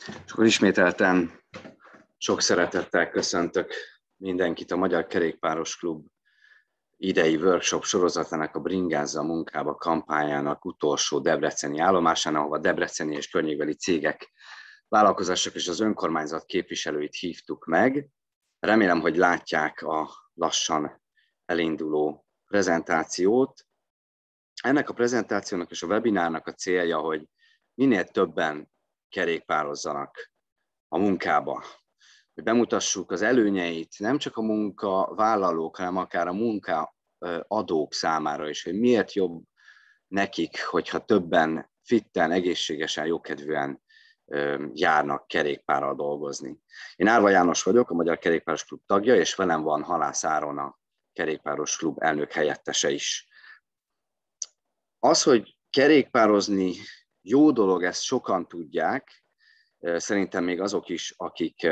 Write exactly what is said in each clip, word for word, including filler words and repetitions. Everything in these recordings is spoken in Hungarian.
És akkor ismételten sok szeretettel köszöntök mindenkit a Magyar Kerékpáros Klub idei workshop sorozatának, a Bringázza a munkába kampányának utolsó debreceni állomásán, ahova debreceni és környékbeli cégek, vállalkozások és az önkormányzat képviselőit hívtuk meg. Remélem, hogy látják a lassan elinduló prezentációt. Ennek a prezentációnak és a webinárnak a célja, hogy minél többen kerékpározzanak a munkába. Hogy bemutassuk az előnyeit nem csak a munkavállalók, hanem akár a munkaadók számára is, hogy miért jobb nekik, hogyha többen fitten, egészségesen, jókedvűen járnak kerékpárral dolgozni. Én Árva János vagyok, a Magyar Kerékpáros Klub tagja, és velem van Halász Áron, a Kerékpáros Klub elnök helyettese is. Az, hogy kerékpározni jó dolog, ezt sokan tudják, szerintem még azok is, akik,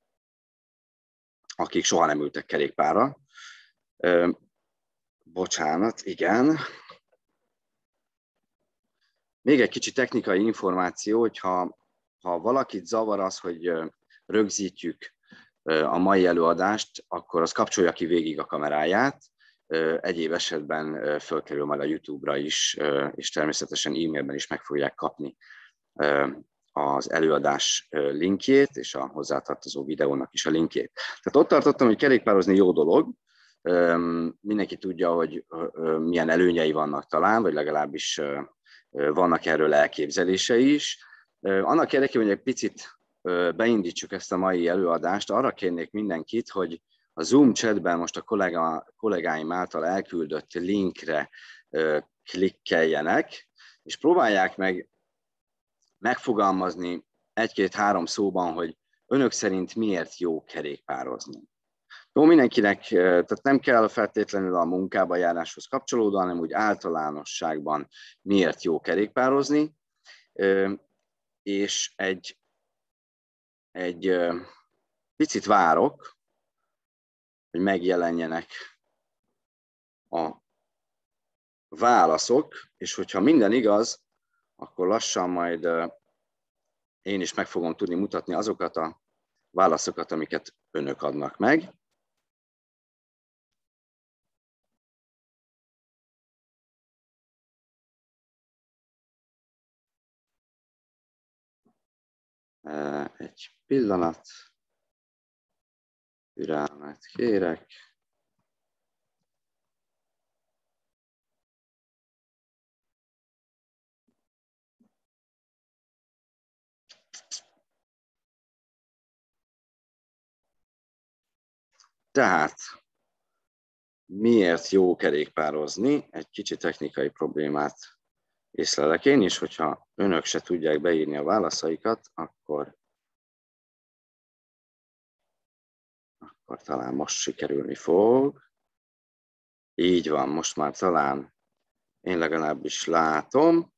akik soha nem ültek kerékpárra. Bocsánat, igen. Még egy kicsi technikai információ, hogyha ha valakit zavar az, hogy rögzítjük a mai előadást, akkor az kapcsolja ki végig a kameráját. Egyéb esetben fölkerül majd a YouTube-ra is, és természetesen e-mailben is meg fogják kapni az előadás linkjét, és a hozzátartozó videónak is a linkjét. Tehát ott tartottam, hogy kerékpározni jó dolog. Mindenki tudja, hogy milyen előnyei vannak talán, vagy legalábbis vannak erről elképzelései is. Annak érdekében, hogy egy picit beindítsuk ezt a mai előadást, arra kérnék mindenkit, hogy a Zoom chatben most a kollega, kollégáim által elküldött linkre klikkeljenek, és próbálják meg megfogalmazni egy-két-három szóban, hogy önök szerint miért jó kerékpározni. Jó, mindenkinek, tehát nem kell feltétlenül a munkába járáshoz kapcsolódóan, hanem úgy általánosságban miért jó kerékpározni, és egy, egy picit várok, hogy megjelenjenek a válaszok, és hogyha minden igaz, akkor lassan majd én is meg fogom tudni mutatni azokat a válaszokat, amiket önök adnak meg. Egy pillanat, türelmet kérek. Tehát, miért jó kerékpározni? Egy kicsi technikai problémát észlelek én is, hogyha önök se tudják beírni a válaszaikat, akkor, akkor talán most sikerülni fog. Így van, most már talán én legalábbis látom.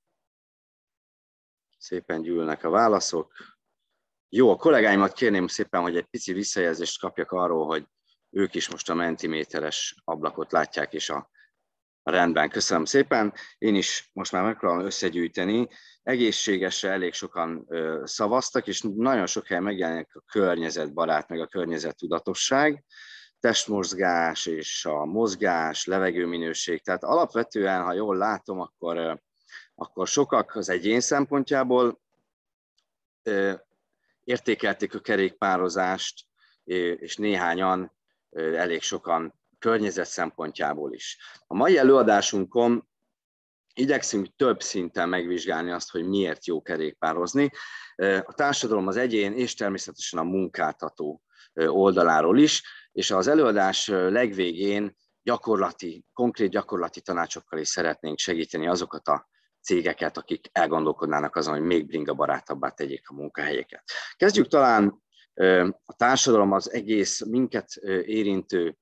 Szépen gyűlnek a válaszok. Jó, a kollégáimat kérném szépen, hogy egy pici visszajelzést kapjak arról, hogy ők is most a mentiméteres ablakot látják, és a rendben. Köszönöm szépen. Én is most már megpróbálom összegyűjteni. Egészségesre elég sokan ö, szavaztak, és nagyon sok helyen megjelenik a környezetbarát, meg a környezettudatosság, testmozgás és a mozgás, levegőminőség. Tehát alapvetően, ha jól látom, akkor, ö, akkor sokak az egyén szempontjából ö, értékelték a kerékpározást, és néhányan, elég sokan környezet szempontjából is. A mai előadásunkon igyekszünk több szinten megvizsgálni azt, hogy miért jó kerékpározni. A társadalom, az egyén és természetesen a munkáltató oldaláról is, és az előadás legvégén gyakorlati, konkrét gyakorlati tanácsokkal is szeretnénk segíteni azokat a cégeket, akik elgondolkodnának azon, hogy még bringabarátabbá tegyék a munkahelyeket. Kezdjük talán a társadalom, az egész minket érintő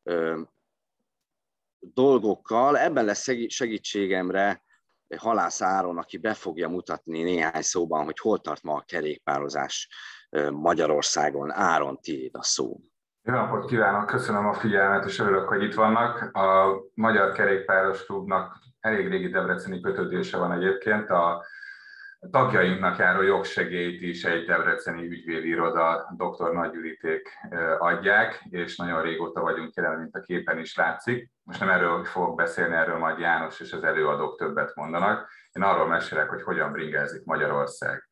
dolgokkal. Ebben lesz segítségemre Halász Áron, aki be fogja mutatni néhány szóban, hogy hol tart ma a kerékpározás Magyarországon. Áron, tiéd a szó. Jó napot kívánok, köszönöm a figyelmet, és örülök, hogy itt vannak. A Magyar Kerékpáros Klubnak elég régi debreceni kötődése van egyébként. A tagjainknak járó jogsegélyt is egy debreceni ügyvédiroda, doktor Nagy Gyuriték adják, és nagyon régóta vagyunk jelen, mint a képen is látszik. Most nem erről fogok beszélni, erről majd János és az előadók többet mondanak. Én arról mesélek, hogy hogyan bringázik Magyarország.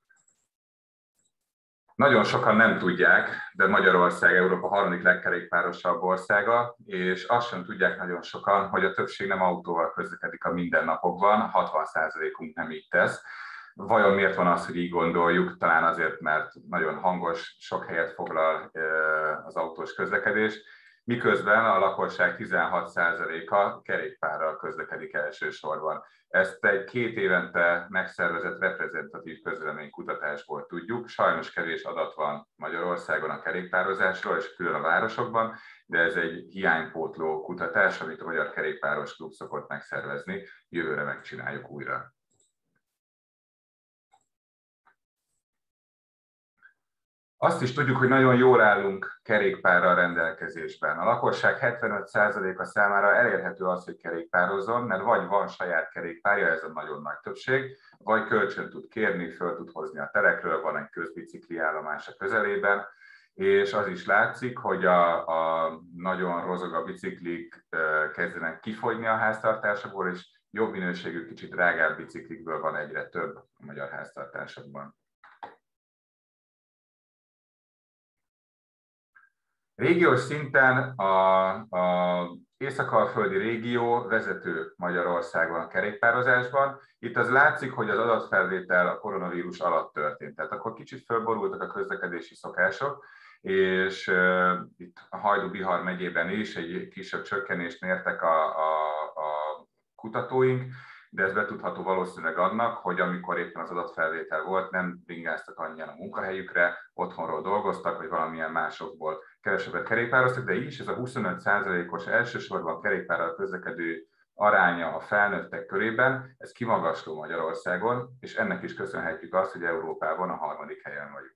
Nagyon sokan nem tudják, de Magyarország Európa harmadik legkerékpárosabb országa, és azt sem tudják nagyon sokan, hogy a többség nem autóval közlekedik a mindennapokban, hatvan százalékunk nem így tesz. Vajon miért van az, hogy így gondoljuk? Talán azért, mert nagyon hangos, sok helyet foglal az autós közlekedés, miközben a lakosság tizenhat százaléka kerékpárral közlekedik elsősorban. Ezt egy két évente megszervezett reprezentatív közvéleménykutatásból tudjuk. Sajnos kevés adat van Magyarországon a kerékpározásról, és külön a városokban, de ez egy hiánypótló kutatás, amit a Magyar Kerékpáros Klub szokott megszervezni. Jövőre megcsináljuk újra. Azt is tudjuk, hogy nagyon jól állunk kerékpárral rendelkezésben. A lakosság hetvenöt százaléka számára elérhető az, hogy kerékpározzon, mert vagy van saját kerékpárja, ez a nagyon nagy többség, vagy kölcsön tud kérni, föl tud hozni a terekről, van egy közbicikli állomás a közelében, és az is látszik, hogy a, a nagyon rozog a biciklik kezdenek kifogyni a háztartásokból, és jobb minőségű, kicsit drágább biciklikből van egyre több a magyar háztartásokban. Régiós szinten a, a észak-alföldi régió vezető Magyarországon a kerékpározásban. Itt az látszik, hogy az adatfelvétel a koronavírus alatt történt. Tehát akkor kicsit fölborultak a közlekedési szokások, és uh, itt a Hajdú-Bihar megyében is egy kisebb csökkenést mértek a, a, a kutatóink, de ez betudható valószínűleg annak, hogy amikor éppen az adatfelvétel volt, nem bringáztak annyian a munkahelyükre, otthonról dolgoztak, vagy valamilyen másokból kevesebbet kerékpároztak, de így is ez a huszonöt százalékos elsősorban kerékpárral közlekedő aránya a felnőttek körében, ez kimagasló Magyarországon, és ennek is köszönhetjük azt, hogy Európában a harmadik helyen vagyunk.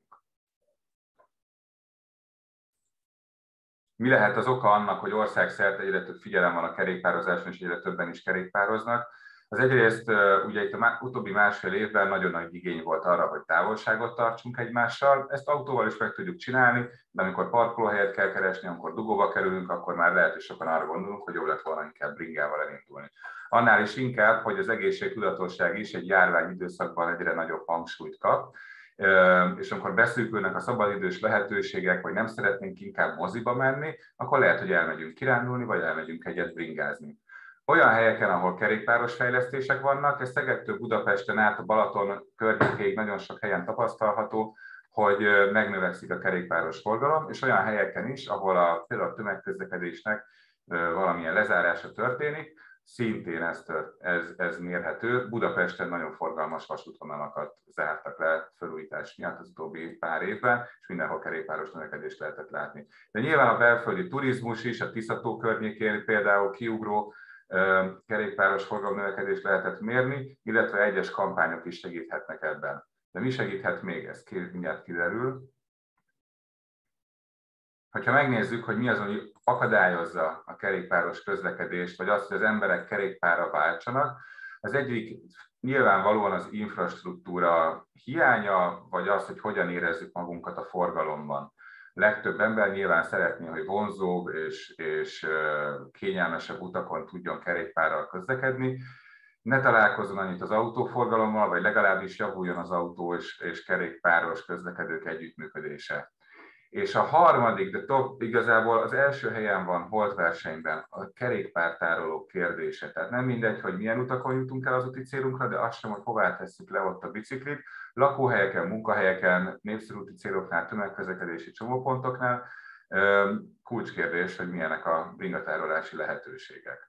Mi lehet az oka annak, hogy országszerte egyre több figyelem van a kerékpározáson, és egyre többen is kerékpároznak? Az egyrészt ugye itt a utóbbi másfél évben nagyon nagy igény volt arra, hogy távolságot tartsunk egymással. Ezt autóval is meg tudjuk csinálni, de amikor parkolóhelyet kell keresni, amikor dugóba kerülünk, akkor már lehet, hogy sokan arra gondolunk, hogy jobb lett volna inkább bringával elindulni. Annál is inkább, hogy az egészségtudatosság is egy járvány időszakban egyre nagyobb hangsúlyt kap, és amikor beszűkülnek a szabadidős lehetőségek, vagy nem szeretnénk inkább moziba menni, akkor lehet, hogy elmegyünk kirándulni, vagy elmegyünk egyet bringázni. Olyan helyeken, ahol kerékpáros fejlesztések vannak, ez Szegedtől Budapesten át a Balaton környékéig nagyon sok helyen tapasztalható, hogy megnövekszik a kerékpáros forgalom, és olyan helyeken is, ahol a, például a tömegközlekedésnek valamilyen lezárása történik, szintén ez, ez, ez mérhető. Budapesten nagyon forgalmas vasútvonalakat zártak le felújítás miatt az utóbbi pár évben, és mindenhol kerékpáros növekedést lehetett látni. De nyilván a belföldi turizmus is, a Tiszató környékén például kiugró kerékpáros forgalomnövekedést lehetett mérni, illetve egyes kampányok is segíthetnek ebben. De mi segíthet még? Ez mindjárt kiderül. Ha megnézzük, hogy mi az, ami akadályozza a kerékpáros közlekedést, vagy azt, hogy az emberek kerékpárra váltsanak, az egyik nyilvánvalóan az infrastruktúra hiánya, vagy az, hogy hogyan érezzük magunkat a forgalomban. Legtöbb ember nyilván szeretné, hogy vonzóbb és, és kényelmesebb utakon tudjon kerékpárral közlekedni. Ne találkozzon annyit az autóforgalommal, vagy legalábbis javuljon az autó és, és kerékpáros közlekedők együttműködése. És a harmadik, de top, igazából az első helyen van holtversenyben a kerékpártárolók kérdése. Tehát nem mindegy, hogy milyen utakon jutunk el az úti célunkra, de azt sem, hogy hová tesszük le ott a biciklit. Lakóhelyeken, munkahelyeken, népszerű úti céloknál, tömegközlekedési csomópontoknál kulcskérdés, hogy milyenek a bringatárolási lehetőségek.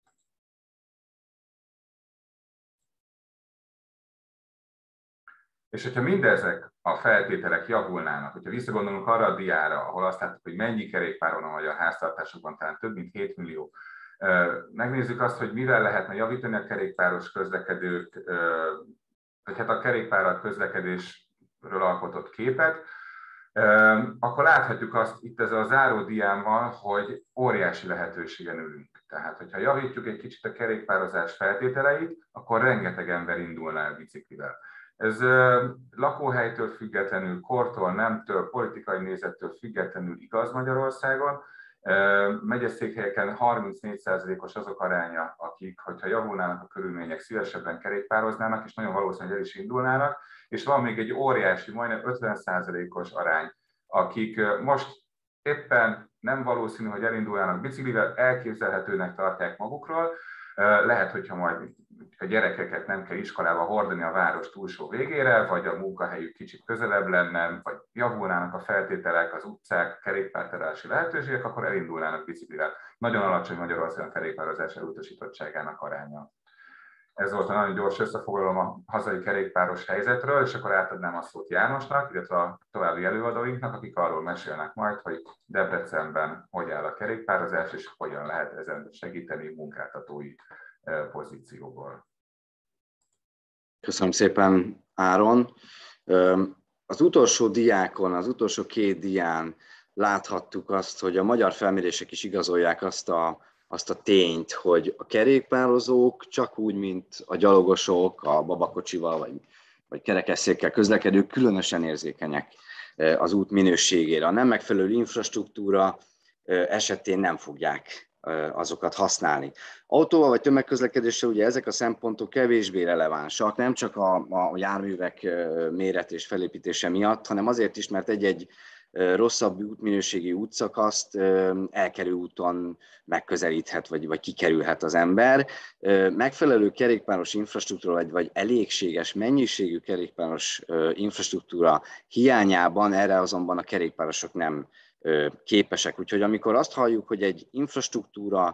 És hogyha mindezek a feltételek javulnának, hogyha visszagondolunk arra a diára, ahol azt látjuk, hogy mennyi kerékpár van a magyar háztartásokban, talán több mint hét millió, megnézzük azt, hogy mivel lehetne javítani a kerékpáros közlekedők, vagy hát a kerékpárral közlekedésről alkotott képet, akkor láthatjuk azt itt ez a záró diámmal, hogy óriási lehetőségen ülünk. Tehát, hogyha javítjuk egy kicsit a kerékpározás feltételeit, akkor rengeteg ember indulna el biciklivel. Ez lakóhelytől függetlenül, kortól, nemtől, politikai nézettől függetlenül igaz Magyarországon. Megyeszékhelyeken harmincnégy százalékos azok aránya, akik, hogyha javulnának a körülmények, szívesebben kerékpároznának, és nagyon valószínűleg el is indulnának, és van még egy óriási, majdnem ötven százalékos arány, akik most éppen nem valószínű, hogy elindulnának biciklivel, elképzelhetőnek tartják magukról. Lehet, hogyha majd a gyerekeket nem kell iskolába hordani a város túlsó végére, vagy a munkahelyük kicsit közelebb lenne, vagy javulnának a feltételek, az utcák, kerékpárterási lehetőségek, akkor elindulnának biciklivel. Nagyon alacsony Magyarországon kerékpározás elutasítottságának aránya. Ez volt a nagyon gyors összefoglalom a hazai kerékpáros helyzetről, és akkor átadnám a szót Jánosnak, illetve a további előadóinknak, akik arról mesélnek majd, hogy Debrecenben hogy áll a kerékpározás, és hogyan lehet ezen segíteni munkáltatói pozícióból. Köszönöm szépen, Áron. Az utolsó diákon, az utolsó két dián láthattuk azt, hogy a magyar felmérések is igazolják azt a, azt a tényt, hogy a kerékpározók csak úgy, mint a gyalogosok, a babakocsival vagy, vagy kerekesszékkel közlekedők különösen érzékenyek az út minőségére. A nem megfelelő infrastruktúra esetén nem fogják azokat használni. Autóval vagy tömegközlekedéssel ugye ezek a szempontok kevésbé relevánsak, nem csak a, a járművek méret és felépítése miatt, hanem azért is, mert egy-egy rosszabb útminőségi útszakaszt elkerül úton megközelíthet, vagy, vagy kikerülhet az ember. Megfelelő kerékpáros infrastruktúra, vagy, vagy elégséges mennyiségű kerékpáros infrastruktúra hiányában erre azonban a kerékpárosok nem képesek. Úgyhogy amikor azt halljuk, hogy egy infrastruktúra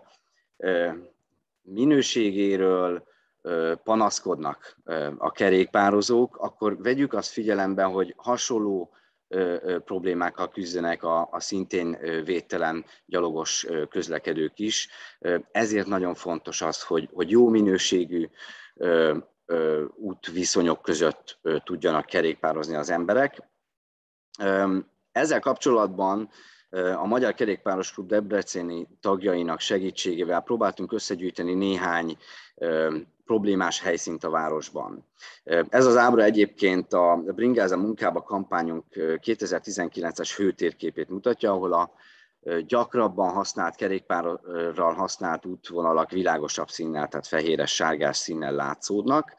minőségéről panaszkodnak a kerékpározók, akkor vegyük azt figyelembe, hogy hasonló problémákkal küzdenek a, a szintén védtelen gyalogos közlekedők is. Ezért nagyon fontos az, hogy, hogy jó minőségű útviszonyok között tudjanak kerékpározni az emberek. Ezzel kapcsolatban a Magyar Kerékpáros Klub debreceni tagjainak segítségével próbáltunk összegyűjteni néhány problémás helyszínt a városban. Ez az ábra egyébként a Bringáz munkába kampányunk kétezer-tizenkilences hőtérképét mutatja, ahol a gyakrabban használt kerékpárral használt útvonalak világosabb színnel, tehát fehéres, sárgás színnel látszódnak.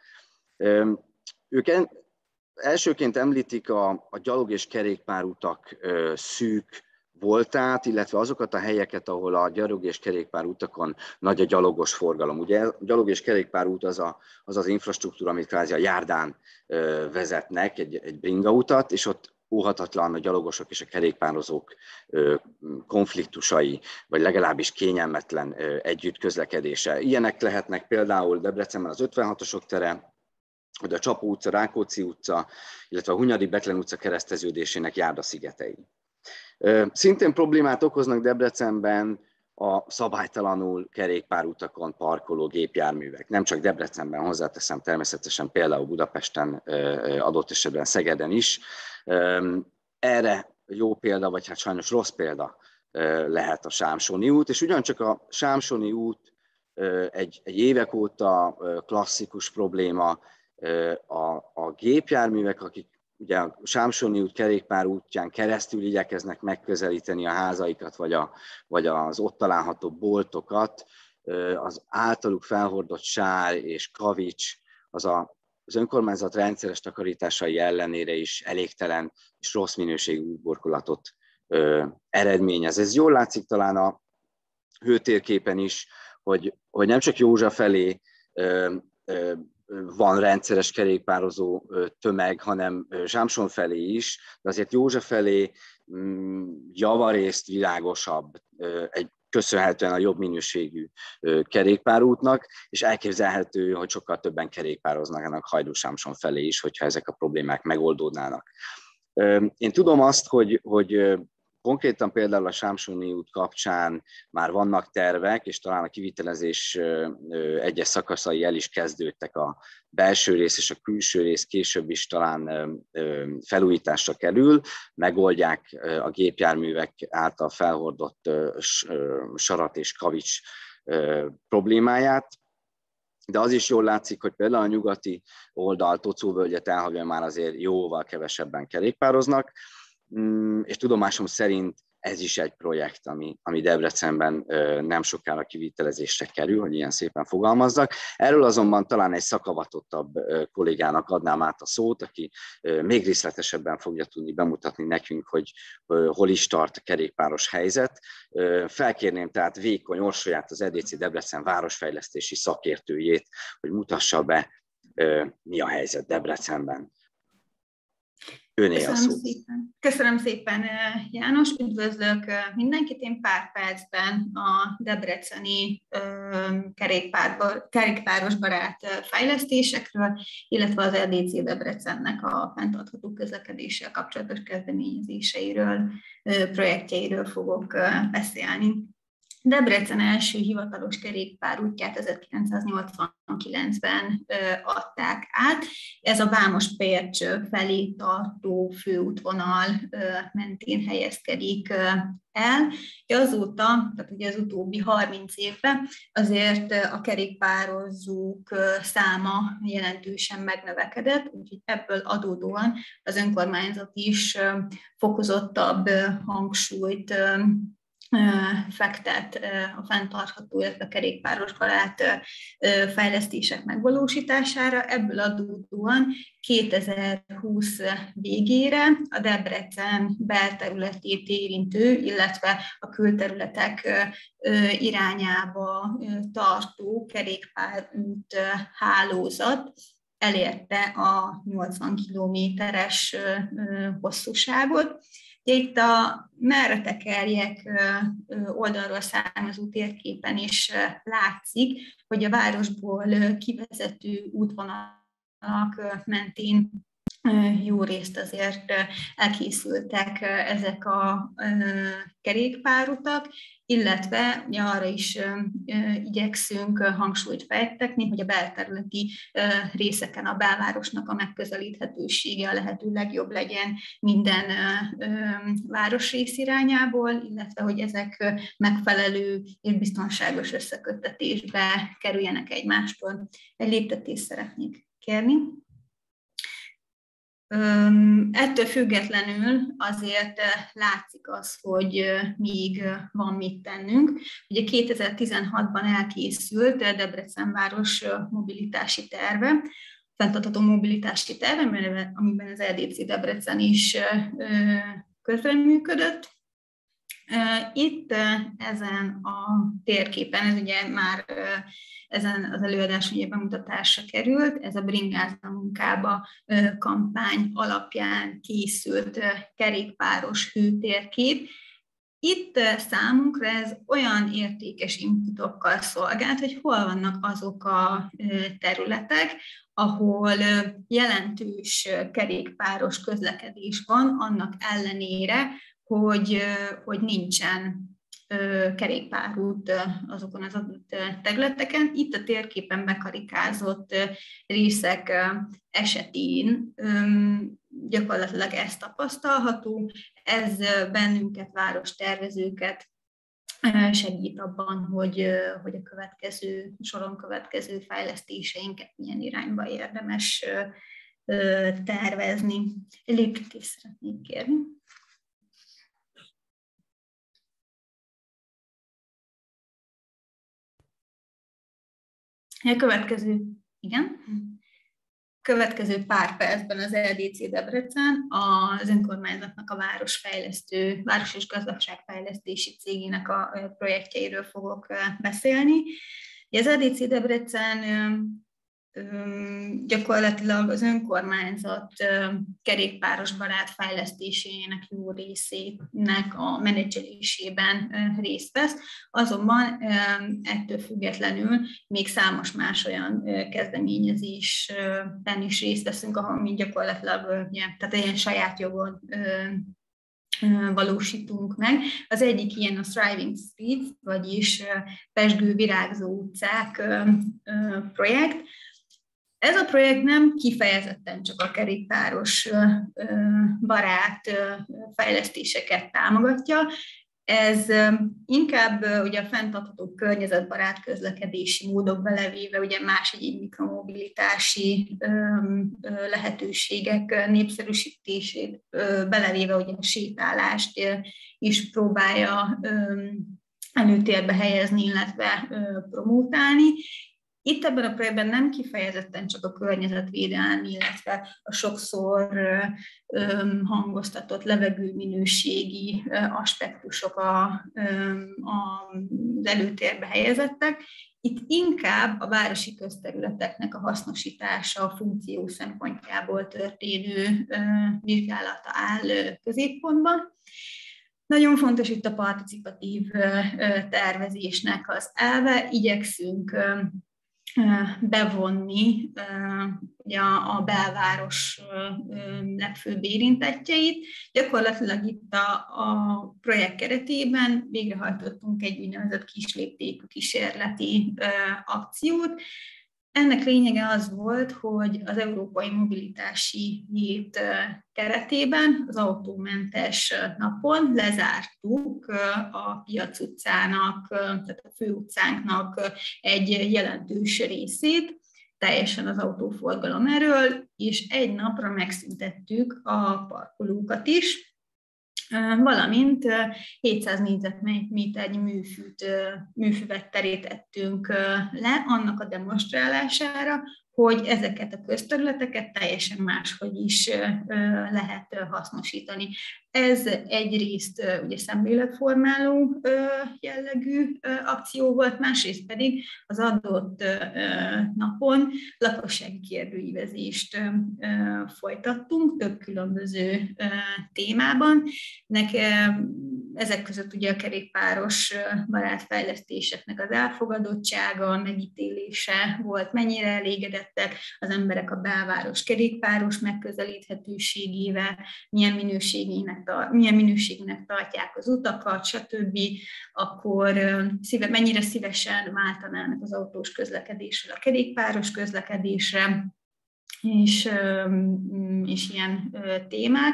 Ők elsőként említik a, a gyalog- és kerékpárutak ö, szűk voltát, illetve azokat a helyeket, ahol a gyalog- és kerékpárutakon nagy a gyalogos forgalom. Ugye a gyalog- és kerékpárút az, a, az az infrastruktúra, amit kvázi a járdán ö, vezetnek, egy, egy bringautat, és ott óhatatlan a gyalogosok és a kerékpározók ö, konfliktusai, vagy legalábbis kényelmetlen ö, együtt közlekedése. Ilyenek lehetnek például Debrecenben az ötvenhatosok tere, a Csapó utca, Rákóczi utca, illetve a Hunyadi Betlen utca kereszteződésének járdaszigetei. Szintén problémát okoznak Debrecenben a szabálytalanul kerékpárutakon parkoló gépjárművek. Nem csak Debrecenben, hozzáteszem természetesen például Budapesten, adott esetben Szegeden is. Erre jó példa, vagy hát sajnos rossz példa lehet a Sámsoni út, és ugyancsak a Sámsoni út egy, egy évek óta klasszikus probléma. A, a gépjárművek, akik ugye a Sámsoni út kerékpár útján keresztül igyekeznek megközelíteni a házaikat, vagy, a, vagy az ott található boltokat, az általuk felhordott sár és kavics, az a, az önkormányzat rendszeres takarításai ellenére is elégtelen és rossz minőségű útburkolatot eredményez. Ez jól látszik talán a hőtérképen is, hogy, hogy nem csak Józsa felé ö, ö, van rendszeres kerékpározó tömeg, hanem Sámson felé is, de azért József felé javarészt világosabb, egy köszönhetően a jobb minőségű kerékpárútnak, és elképzelhető, hogy sokkal többen kerékpároznak Hajdú-Sámson felé is, hogyha ezek a problémák megoldódnának. Én tudom azt, hogy, hogy konkrétan például a Sámsoni út kapcsán már vannak tervek, és talán a kivitelezés egyes szakaszai el is kezdődtek. A belső rész és a külső rész később is talán felújításra kerül, megoldják a gépjárművek által felhordott sarat és kavics problémáját. de az is jól látszik, hogy például a nyugati oldal Tocóvölgyet elhagyva már azért jóval kevesebben kerékpároznak, és tudomásom szerint ez is egy projekt, ami, ami Debrecenben nem sokára kivitelezésre kerül, hogy ilyen szépen fogalmazzak. Erről azonban talán egy szakavatottabb kollégának adnám át a szót, aki még részletesebben fogja tudni bemutatni nekünk, hogy hol is tart a kerékpáros helyzet. Felkérném tehát Vékony Orsolyát, az e dé cé Debrecen városfejlesztési szakértőjét, hogy mutassa be, mi a helyzet Debrecenben. Köszönöm szépen. Köszönöm szépen, János. Üdvözlök mindenkit. Én pár percben a debreceni kerékpáros barát fejlesztésekről, illetve az e dé cé Debrecennek a fenntartható közlekedéssel kapcsolatos kezdeményezéseiről, projektjeiről fogok beszélni. Debrecen első hivatalos kerékpárútját ezerkilencszáznyolcvankilencben adták át. Ez a Vámos-Pércs felé tartó főútvonal mentén helyezkedik el. Azóta, tehát ugye az utóbbi harminc évben azért a kerékpározók száma jelentősen megnövekedett, úgyhogy ebből adódóan az önkormányzat is fokozottabb hangsúlyt fektet a fenntartható, illetve kerékpáros barát fejlesztések megvalósítására. Ebből adódóan kétezer-húsz végére a Debrecen belterületét érintő, illetve a külterületek irányába tartó kerékpárút hálózat elérte a nyolcvan kilométeres hosszúságot. Itt a merre tekerjek oldalról származó térképen is látszik, hogy a városból kivezető útvonalak mentén jó részt azért elkészültek ezek a kerékpárutak, illetve arra is igyekszünk hangsúlyt fektetni, hogy a belterületi részeken a belvárosnak a megközelíthetősége a lehető legjobb legyen minden városrész irányából, illetve hogy ezek megfelelő és biztonságos összeköttetésbe kerüljenek egymástól. Egy léptetést szeretnék kérni. Ettől függetlenül azért látszik az, hogy még van mit tennünk. Ugye kétezer-tizenhatban elkészült Debrecen város mobilitási terve, fenntartható mobilitási terve, amiben az e dé cé Debrecen is közreműködött. Itt ezen a térképen, ez ugye már ezen az előadás ugye bemutatásra került, ez a Bringázza munkába kampány alapján készült kerékpáros hőtérkép. Itt számunkra ez olyan értékes inputokkal szolgált, hogy hol vannak azok a területek, ahol jelentős kerékpáros közlekedés van, annak ellenére, hogy, hogy nincsen kerékpárút azokon az adott területeken. Itt a térképen bekarikázott részek esetén gyakorlatilag ez tapasztalható. Ez bennünket, várostervezőket segít abban, hogy, hogy a következő, soron következő fejlesztéseinket milyen irányba érdemes tervezni. Léptetést szeretnék kérni. A következő, igen, következő pár percben az e dé cé Debrecen az önkormányzatnak a városfejlesztő, város- és gazdaságfejlesztési cégének a projektjeiről fogok beszélni. Az e dé cé Debrecen gyakorlatilag az önkormányzat kerékpáros barát fejlesztésének jó részének a menedzselésében részt vesz, azonban ettől függetlenül még számos más olyan kezdeményezésben is részt veszünk, ahol mi gyakorlatilag tehát ilyen saját jogon valósítunk meg. Az egyik ilyen a Thriving Streets, vagyis pezsgő virágzó utcák projekt. Ez a projekt nem kifejezetten csak a kerékpáros barát fejlesztéseket támogatja, Ez inkább ugye a fenntartható környezetbarát közlekedési módok belevéve, ugye más egyéb mikromobilitási lehetőségek népszerűsítését belevéve, ugye a sétálást is próbálja előtérbe helyezni, illetve promótálni. Itt ebben a projektben nem kifejezetten csak a környezetvédelmi, illetve a sokszor hangoztatott levegőminőségi aspektusok a, az előtérbe helyezettek. Itt inkább a városi közterületeknek a hasznosítása, a funkció szempontjából történő vizsgálata áll középpontban. Nagyon fontos itt a participatív tervezésnek az elve, igyekszünk bevonni ugye, a belváros legfőbb érintettjeit. Gyakorlatilag itt a, a projekt keretében végrehajtottunk egy úgynevezett kisléptékű kísérleti akciót. Ennek lényege az volt, hogy az Európai Mobilitási Hét keretében az autómentes napon lezártuk a Piac utcának, tehát a főutcánknak egy jelentős részét, teljesen az autóforgalom erről, és egy napra megszüntettük a parkolókat is, valamint hétszáz négyzetméternyi műfűt, műfüvet terítettünk le annak a demonstrálására, hogy ezeket a közterületeket teljesen máshogy is lehet hasznosítani. Ez egyrészt ugye szemléletformáló jellegű akció volt, másrészt pedig az adott napon lakossági kérdőívezést folytattunk több különböző témában. Ezek között ugye a kerékpáros barátfejlesztéseknek az elfogadottsága, a megítélése volt, mennyire elégedettek az emberek a belváros kerékpáros megközelíthetőségével, milyen minőségének, milyen minőségének tartják az utakat, stb. Akkor szíve, mennyire szívesen váltanának az autós közlekedésről a kerékpáros közlekedésre, és, és ilyen témák.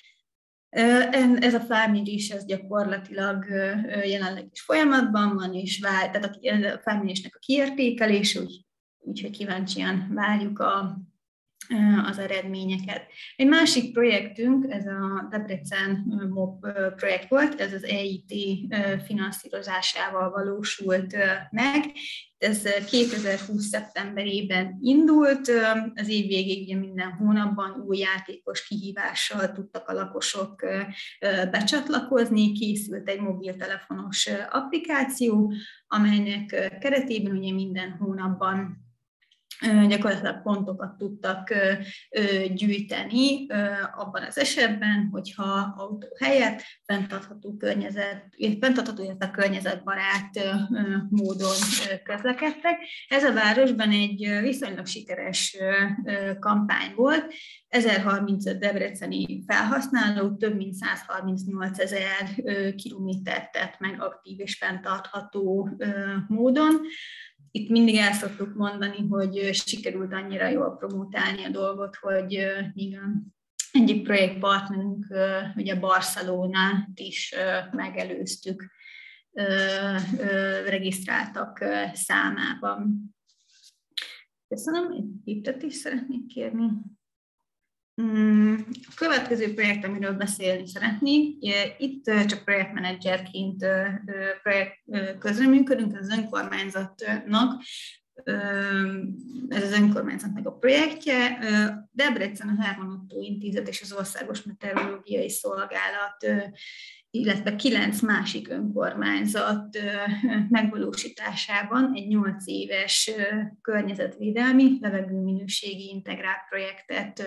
Ez a felmérés ez gyakorlatilag jelenleg is folyamatban van, és vár, tehát a felmérésnek a kiértékelése, úgy, úgyhogy kíváncsian várjuk a, az eredményeket. Egy másik projektünk, ez a Debrecen MOP projekt volt, ez az E I T finanszírozásával valósult meg. Ez kétezer-húsz szeptemberében indult, az év végéig ugye minden hónapban új játékos kihívással tudtak a lakosok becsatlakozni, készült egy mobiltelefonos applikáció, amelynek keretében ugye minden hónapban gyakorlatilag pontokat tudtak gyűjteni abban az esetben, hogyha autó helyett fenntartható környezet, fenntartható, illetve környezetbarát módon közlekedtek. Ez a városban egy viszonylag sikeres kampány volt. ezerharmincöt debreceni felhasználó több mint százharmincnyolcezer kilométert tett meg aktív és fenntartható módon. Itt mindig el szoktuk mondani, hogy sikerült annyira jól promotálni a dolgot, hogy még egyik projektpartnerünk, ugye Barcelonát is megelőztük regisztráltak számában. Köszönöm, egy tippet is szeretnék kérni. A következő projekt, amiről beszélni szeretnék, itt csak projektmenedzserként projekt közreműködünk, ez az önkormányzatnak, ez az önkormányzatnak a projektje. Debrecen, a Herman Ottó Intézet és az Országos Meteorológiai Szolgálat, illetve kilenc másik önkormányzat megvalósításában egy nyolc éves környezetvédelmi, levegőminőségi integrált projektet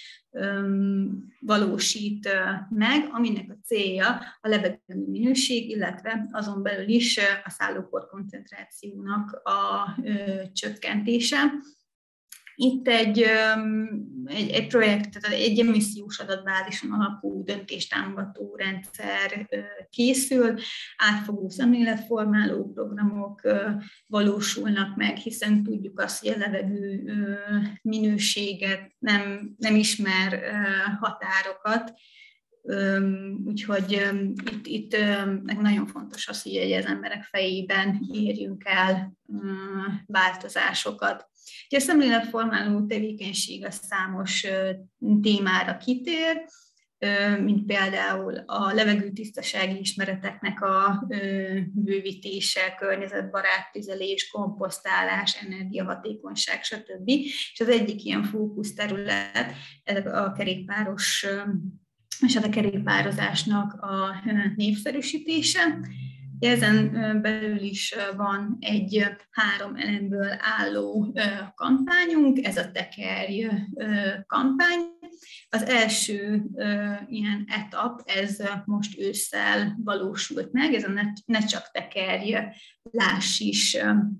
valósít meg, aminek a célja a levegőminőség, illetve azon belül is a szállópor koncentrációnak a csökkentése. Itt egy, egy, egy projekt, tehát egy emissziós adatbázison alapú döntéstámogató rendszer készül, átfogó szemléletformáló programok valósulnak meg, hiszen tudjuk azt, hogy a levegő minőséget nem, nem ismer határokat, Úgyhogy itt, itt nagyon fontos az, hogy az emberek fejében érjünk el változásokat. A szemléletformáló tevékenység a számos témára kitér, mint például a levegőtisztasági ismereteknek a bővítése, környezetbarát tüzelés, komposztálás, energiahatékonyság, stb. És az egyik ilyen fókuszterület a kerékpáros és a kerékpározásnak a népszerűsítése. Ezen belül is van egy három elemből álló kampányunk, ez a Tekerj kampány. Az első ilyen etap, ez most ősszel valósult meg, ez a Ne, ne csak tekerj, láss is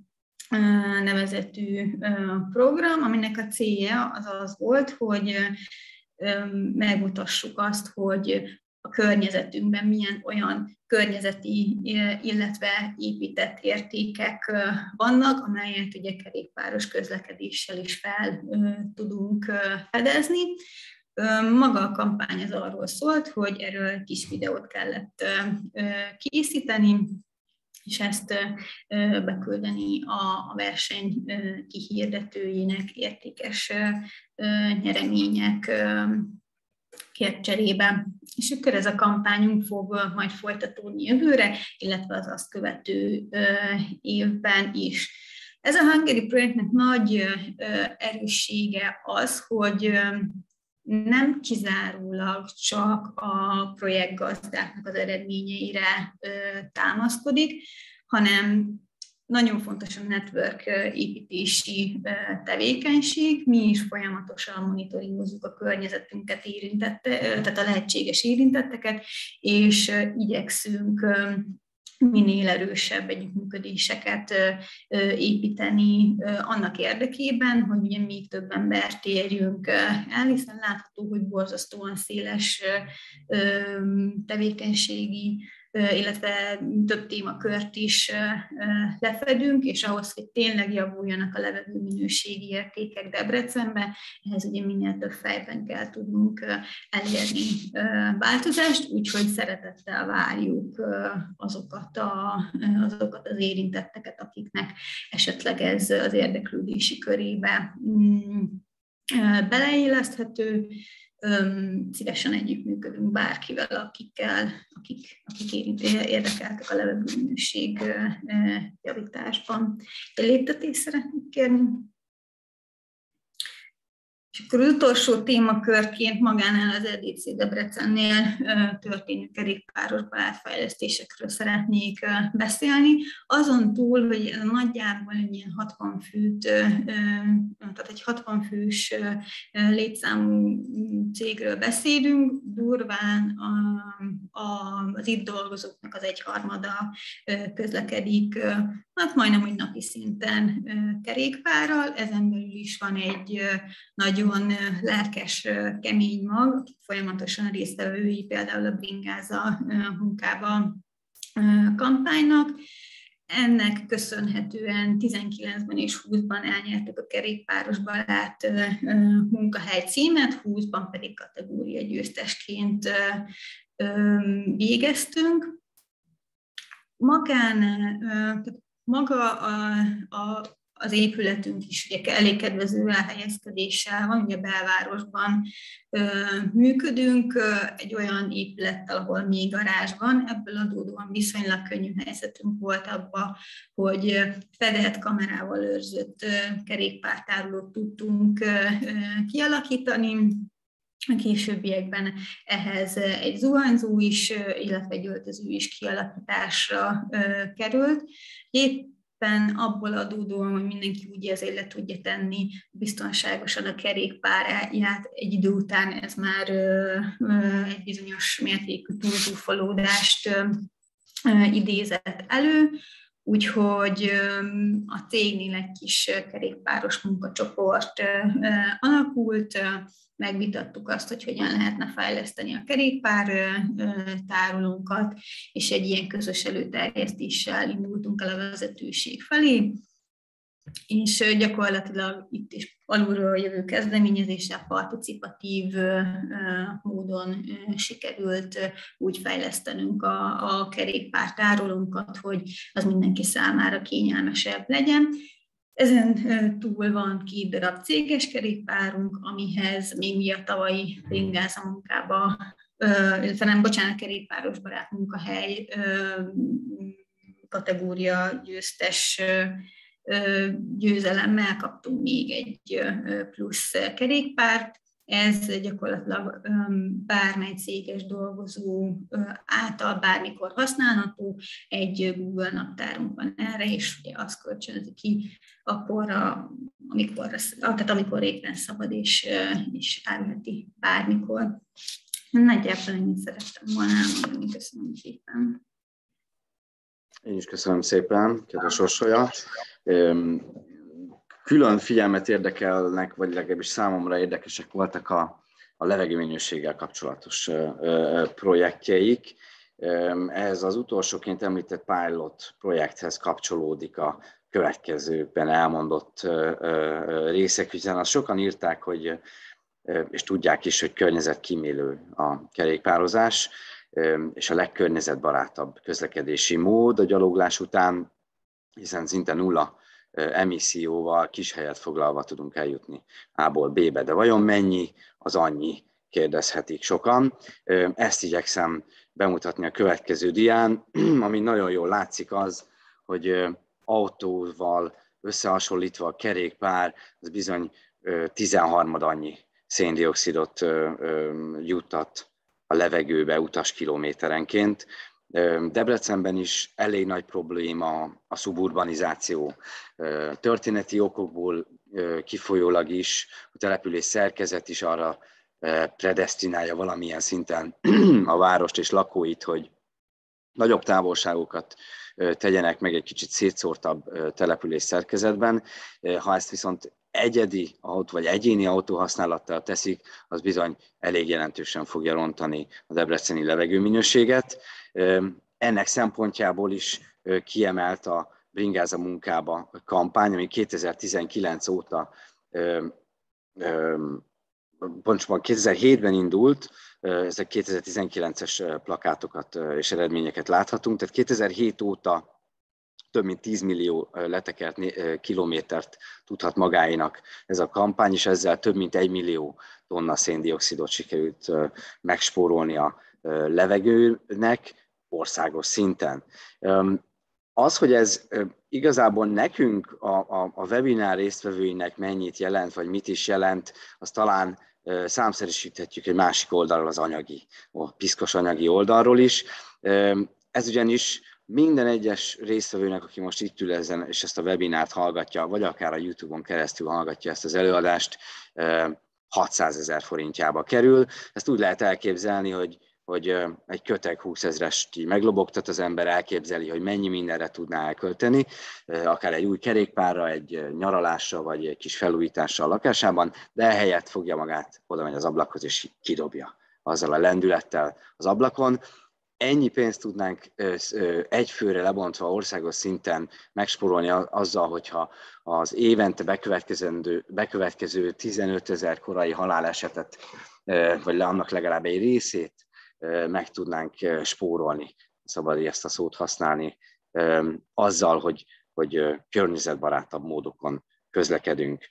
nevezetű program, aminek a célja az az volt, hogy megmutassuk azt, hogy a környezetünkben milyen olyan környezeti, illetve épített értékek vannak, amelyet ugye kerékpáros közlekedéssel is fel tudunk fedezni. Maga a kampány az arról szólt, hogy erről kis videót kellett készíteni, és ezt beküldeni a verseny kihirdetőjének értékes nyeremények kért cserébe. És akkor ez a kampányunk fog majd folytatódni jövőre, illetve az azt követő évben is. Ez a Hungary projektnek nagy erőssége az, hogy nem kizárólag csak a projektgazdáknak az eredményeire támaszkodik, hanem nagyon fontos a network építési tevékenység. Mi is folyamatosan monitoringozzuk a környezetünket érintette, tehát a lehetséges érintetteket, és igyekszünk minél erősebb együttműködéseket építeni annak érdekében, hogy ugye még több embert érjünk el, hiszen látható, hogy borzasztóan széles tevékenységi, illetve több témakört is lefedünk, és ahhoz, hogy tényleg javuljanak a levegőminőségi értékek Debrecenben, ehhez ugye minél több fejben kell tudnunk elérni változást, úgyhogy szeretettel várjuk azokat, a, azokat az érintetteket, akiknek esetleg ez az érdeklődési körébe beleilleszthető. Szívesen együttműködünk bárkivel, akikkel, akik, akik érdekeltek a levegőminőség javításban. Egy léptetést szeretnék kérni. És akkor az utolsó témakörként magánál az é dé cé Debrecennél történő kerékpáros barátfejlesztésekről szeretnék beszélni. Azon túl, hogy nagyjából egy ilyen hatvan főt, tehát egy hatvan fős létszámú cégről beszélünk, durván a, a, az itt dolgozóknak az egyharmada közlekedik, hát majdnem úgy napi szinten kerékpárral, ezen belül is van egy nagyon lelkes, kemény mag, akik folyamatosan résztvevői például a Bringáza munkába kampánynak. Ennek köszönhetően tizenkilencben és húszban elnyertük a kerékpáros barát munkahely címet, húszban pedig kategória győztesként végeztünk. Magán, maga a, a az épületünk is ugye elég kedvező elhelyezkedéssel van, ugye belvárosban ö, működünk, ö, egy olyan épülettel, ahol még garázs van, ebből adódóan viszonylag könnyű helyzetünk volt abban, hogy fedett kamerával őrzött ö, kerékpártárolót tudtunk ö, ö, kialakítani. A későbbiekben ehhez egy zuhanyzó is, illetve egy öltöző is kialakításra ö, került. Itt abból adódóan, hogy mindenki úgy érzi, le tudja tenni biztonságosan a kerékpárját, egy idő után ez már ö, ö, egy bizonyos mértékű túlzsúfolódást ö, ö, idézett elő, úgyhogy ö, a cégnél egy kis kerékpáros munkacsoport ö, ö, alakult, ö, megvitattuk azt, hogy hogyan lehetne fejleszteni a kerékpár tárolónkat, és egy ilyen közös előterjesztéssel indultunk el a vezetőség felé. és gyakorlatilag itt is alulról jövő kezdeményezéssel participatív módon sikerült úgy fejlesztenünk a, a kerékpártárolónkat, hogy az mindenki számára kényelmesebb legyen. Ezen túl van két darab céges kerékpárunk, amihez még mi a tavalyi Bringáza munkába, illetve nem, bocsánat, kerékpáros barát munkahely kategória győztes győzelemmel kaptunk még egy plusz kerékpárt. Ez gyakorlatilag bármely céges dolgozó által bármikor használható. Egy Google naptárunk van erre, és ugye azt kölcsönzi ki akkor, a, amikor, tehát amikor éppen szabad, és, és elviheti bármikor. Nagyjából ennyit szerettem volna elmondani. Köszönöm szépen. Én is köszönöm szépen, kedves Orsolya. Külön figyelmet érdekelnek, vagy legalábbis számomra érdekesek voltak a, a levegőminőséggel kapcsolatos projektjeik. Ehhez az utolsóként említett pilot projekthez kapcsolódik a következőkben elmondott részek, hiszen azt sokan írták, hogy, és tudják is, hogy környezetkímélő a kerékpározás, és a legkörnyezetbarátabb közlekedési mód a gyaloglás után, hiszen szinte nulla emisszióval kis helyet foglalva tudunk eljutni A-ból B-be. De vajon mennyi az annyi, kérdezhetik sokan. Ezt igyekszem bemutatni a következő dián, ami nagyon jól látszik az, hogy autóval összehasonlítva a kerékpár, az bizony tizenharmad annyi széndioxidot juttat a levegőbe utaskilométerenként. Debrecenben is elég nagy probléma a szuburbanizáció. Történeti okokból kifolyólag is, a település szerkezet is arra predesztinálja valamilyen szinten a várost és lakóit, hogy nagyobb távolságokat tegyenek meg egy kicsit szétszórtabb település szerkezetben. Ha ezt viszont egyedi autó vagy egyéni autóhasználattal teszik, az bizony elég jelentősen fogja rontani a debreceni levegőminőséget. Ennek szempontjából is kiemelt a Bringáza munkába kampány, ami kétezer-tizenkilenc óta, pontosabban kétezer-hétben indult, ezek kétezer-tizenkilences plakátokat és eredményeket láthatunk, tehát kétezer-hét óta több mint tíz millió letekert kilométert tudhat magáénak ez a kampány, és ezzel több mint egy millió tonna széndioxidot sikerült megspórolni a levegőnek országos szinten. Az, hogy ez igazából nekünk, a, a, a webinár résztvevőinek mennyit jelent, vagy mit is jelent, az talán számszerűsíthetjük egy másik oldalról, az anyagi, a piszkos anyagi oldalról is. Ez ugyanis minden egyes résztvevőnek, aki most itt ül ezen, és ezt a webinárt hallgatja, vagy akár a YouTube-on keresztül hallgatja ezt az előadást, hatszázezer forintjába kerül. Ezt úgy lehet elképzelni, hogy, hogy egy köteg húszezrest így meglobogtat az ember, elképzeli, hogy mennyi mindenre tudná elkölteni, akár egy új kerékpárra, egy nyaralásra, vagy egy kis felújításra a lakásában, de ehelyett fogja magát, oda megy az ablakhoz, és kidobja azzal a lendülettel az ablakon. Ennyi pénzt tudnánk egy főre lebontva országos szinten megspórolni azzal, hogyha az évente bekövetkező, bekövetkező tizenötezer korai halálesetet, vagy annak legalább egy részét meg tudnánk spórolni, szabad ezt a szót használni, azzal, hogy, hogy környezetbarátabb módokon közlekedünk.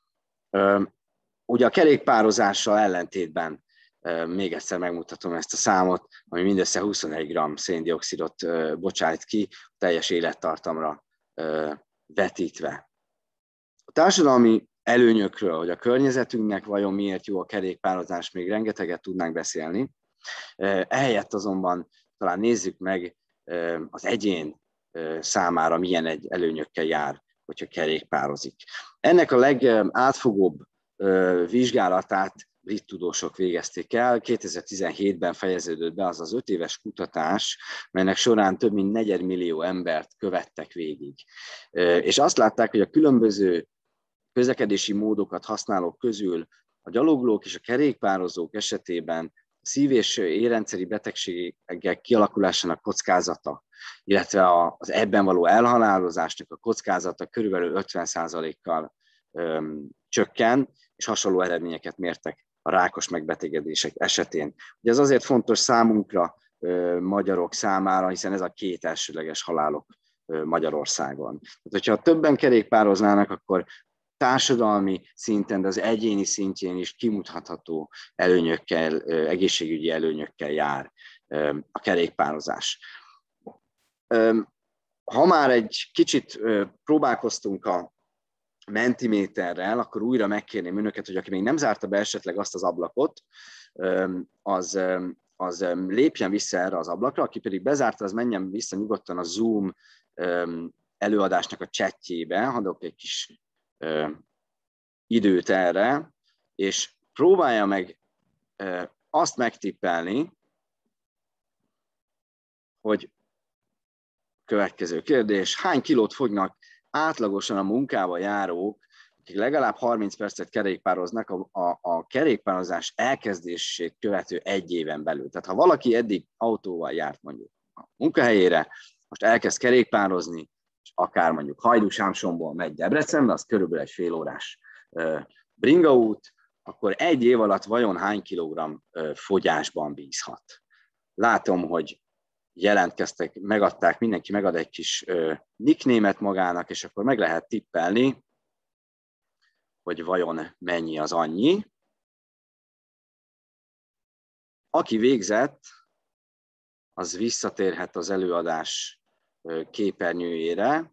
Ugye a kerékpározással ellentétben még egyszer megmutatom ezt a számot, ami mindössze huszonegy gramm széndioxidot bocsát ki, a teljes élettartamra vetítve. A társadalmi előnyökről, hogy a környezetünknek vajon miért jó a kerékpározás, még rengeteget tudnánk beszélni. Ehelyett azonban talán nézzük meg az egyén számára milyen egy előnyökkel jár, hogyha kerékpározik. Ennek a legátfogóbb vizsgálatát brit tudósok végezték el. kétezer-tizenhétben fejeződött be az az öt éves kutatás, melynek során több mint negyedmillió embert követtek végig. És azt látták, hogy a különböző közlekedési módokat használók közül a gyaloglók és a kerékpározók esetében szív- és érrendszeri betegségek kialakulásának kockázata, illetve az ebben való elhalálozásnak a kockázata körülbelül ötven százalékkal öm, csökken, és hasonló eredményeket mértek a rákos megbetegedések esetén. Ugye ez azért fontos számunkra, ö, magyarok számára, hiszen ez a két elsőleges halálok ö, Magyarországon. Tehát, hogyha többen kerékpároznának, akkor társadalmi szinten, de az egyéni szintjén is kimutatható előnyökkel, egészségügyi előnyökkel jár a kerékpározás. Ha már egy kicsit próbálkoztunk a Mentiméterrel, akkor újra megkérném önöket, hogy aki még nem zárta be esetleg azt az ablakot, az, az lépjen vissza erre az ablakra, aki pedig bezárta, az menjen vissza nyugodtan a Zoom előadásnak a chatjébe, adok egy kis időt erre, és próbálja meg azt megtippelni, hogy következő kérdés, hány kilót fognak átlagosan a munkába járók, akik legalább harminc percet kerékpároznak a, a, a kerékpározás elkezdését követő egy éven belül. Tehát ha valaki eddig autóval járt mondjuk a munkahelyére, most elkezd kerékpározni, és akár mondjuk Hajdú-Sámsonból megy Debrecenbe, az körülbelül egy fél órás bringaút, akkor egy év alatt vajon hány kilogramm fogyásban bízhat? Látom, hogy jelentkeztek, megadták, mindenki megad egy kis nicknémet magának, és akkor meg lehet tippelni, hogy vajon mennyi az annyi. Aki végzett, az visszatérhet az előadás képernyőjére.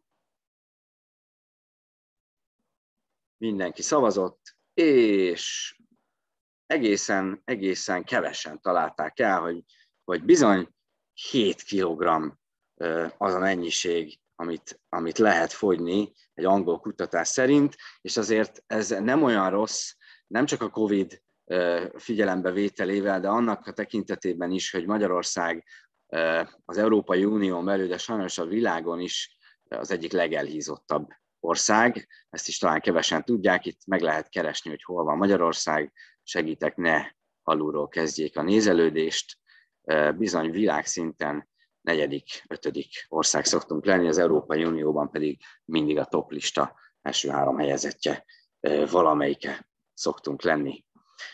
Mindenki szavazott, és egészen, egészen kevesen találták el, hogy, hogy bizony hét kilogramm az a mennyiség, amit, amit lehet fogyni egy angol kutatás szerint, és azért ez nem olyan rossz, nem csak a Covid figyelembevételével, de annak a tekintetében is, hogy Magyarország az Európai Unión belül, de sajnos a világon is az egyik legelhízottabb ország. Ezt is talán kevesen tudják, itt meg lehet keresni, hogy hol van Magyarország. Segítek, ne alulról kezdjék a nézelődést. Bizony világszinten negyedik, ötödik ország szoktunk lenni, az Európai Unióban pedig mindig a top lista első három helyezettje valamelyike szoktunk lenni.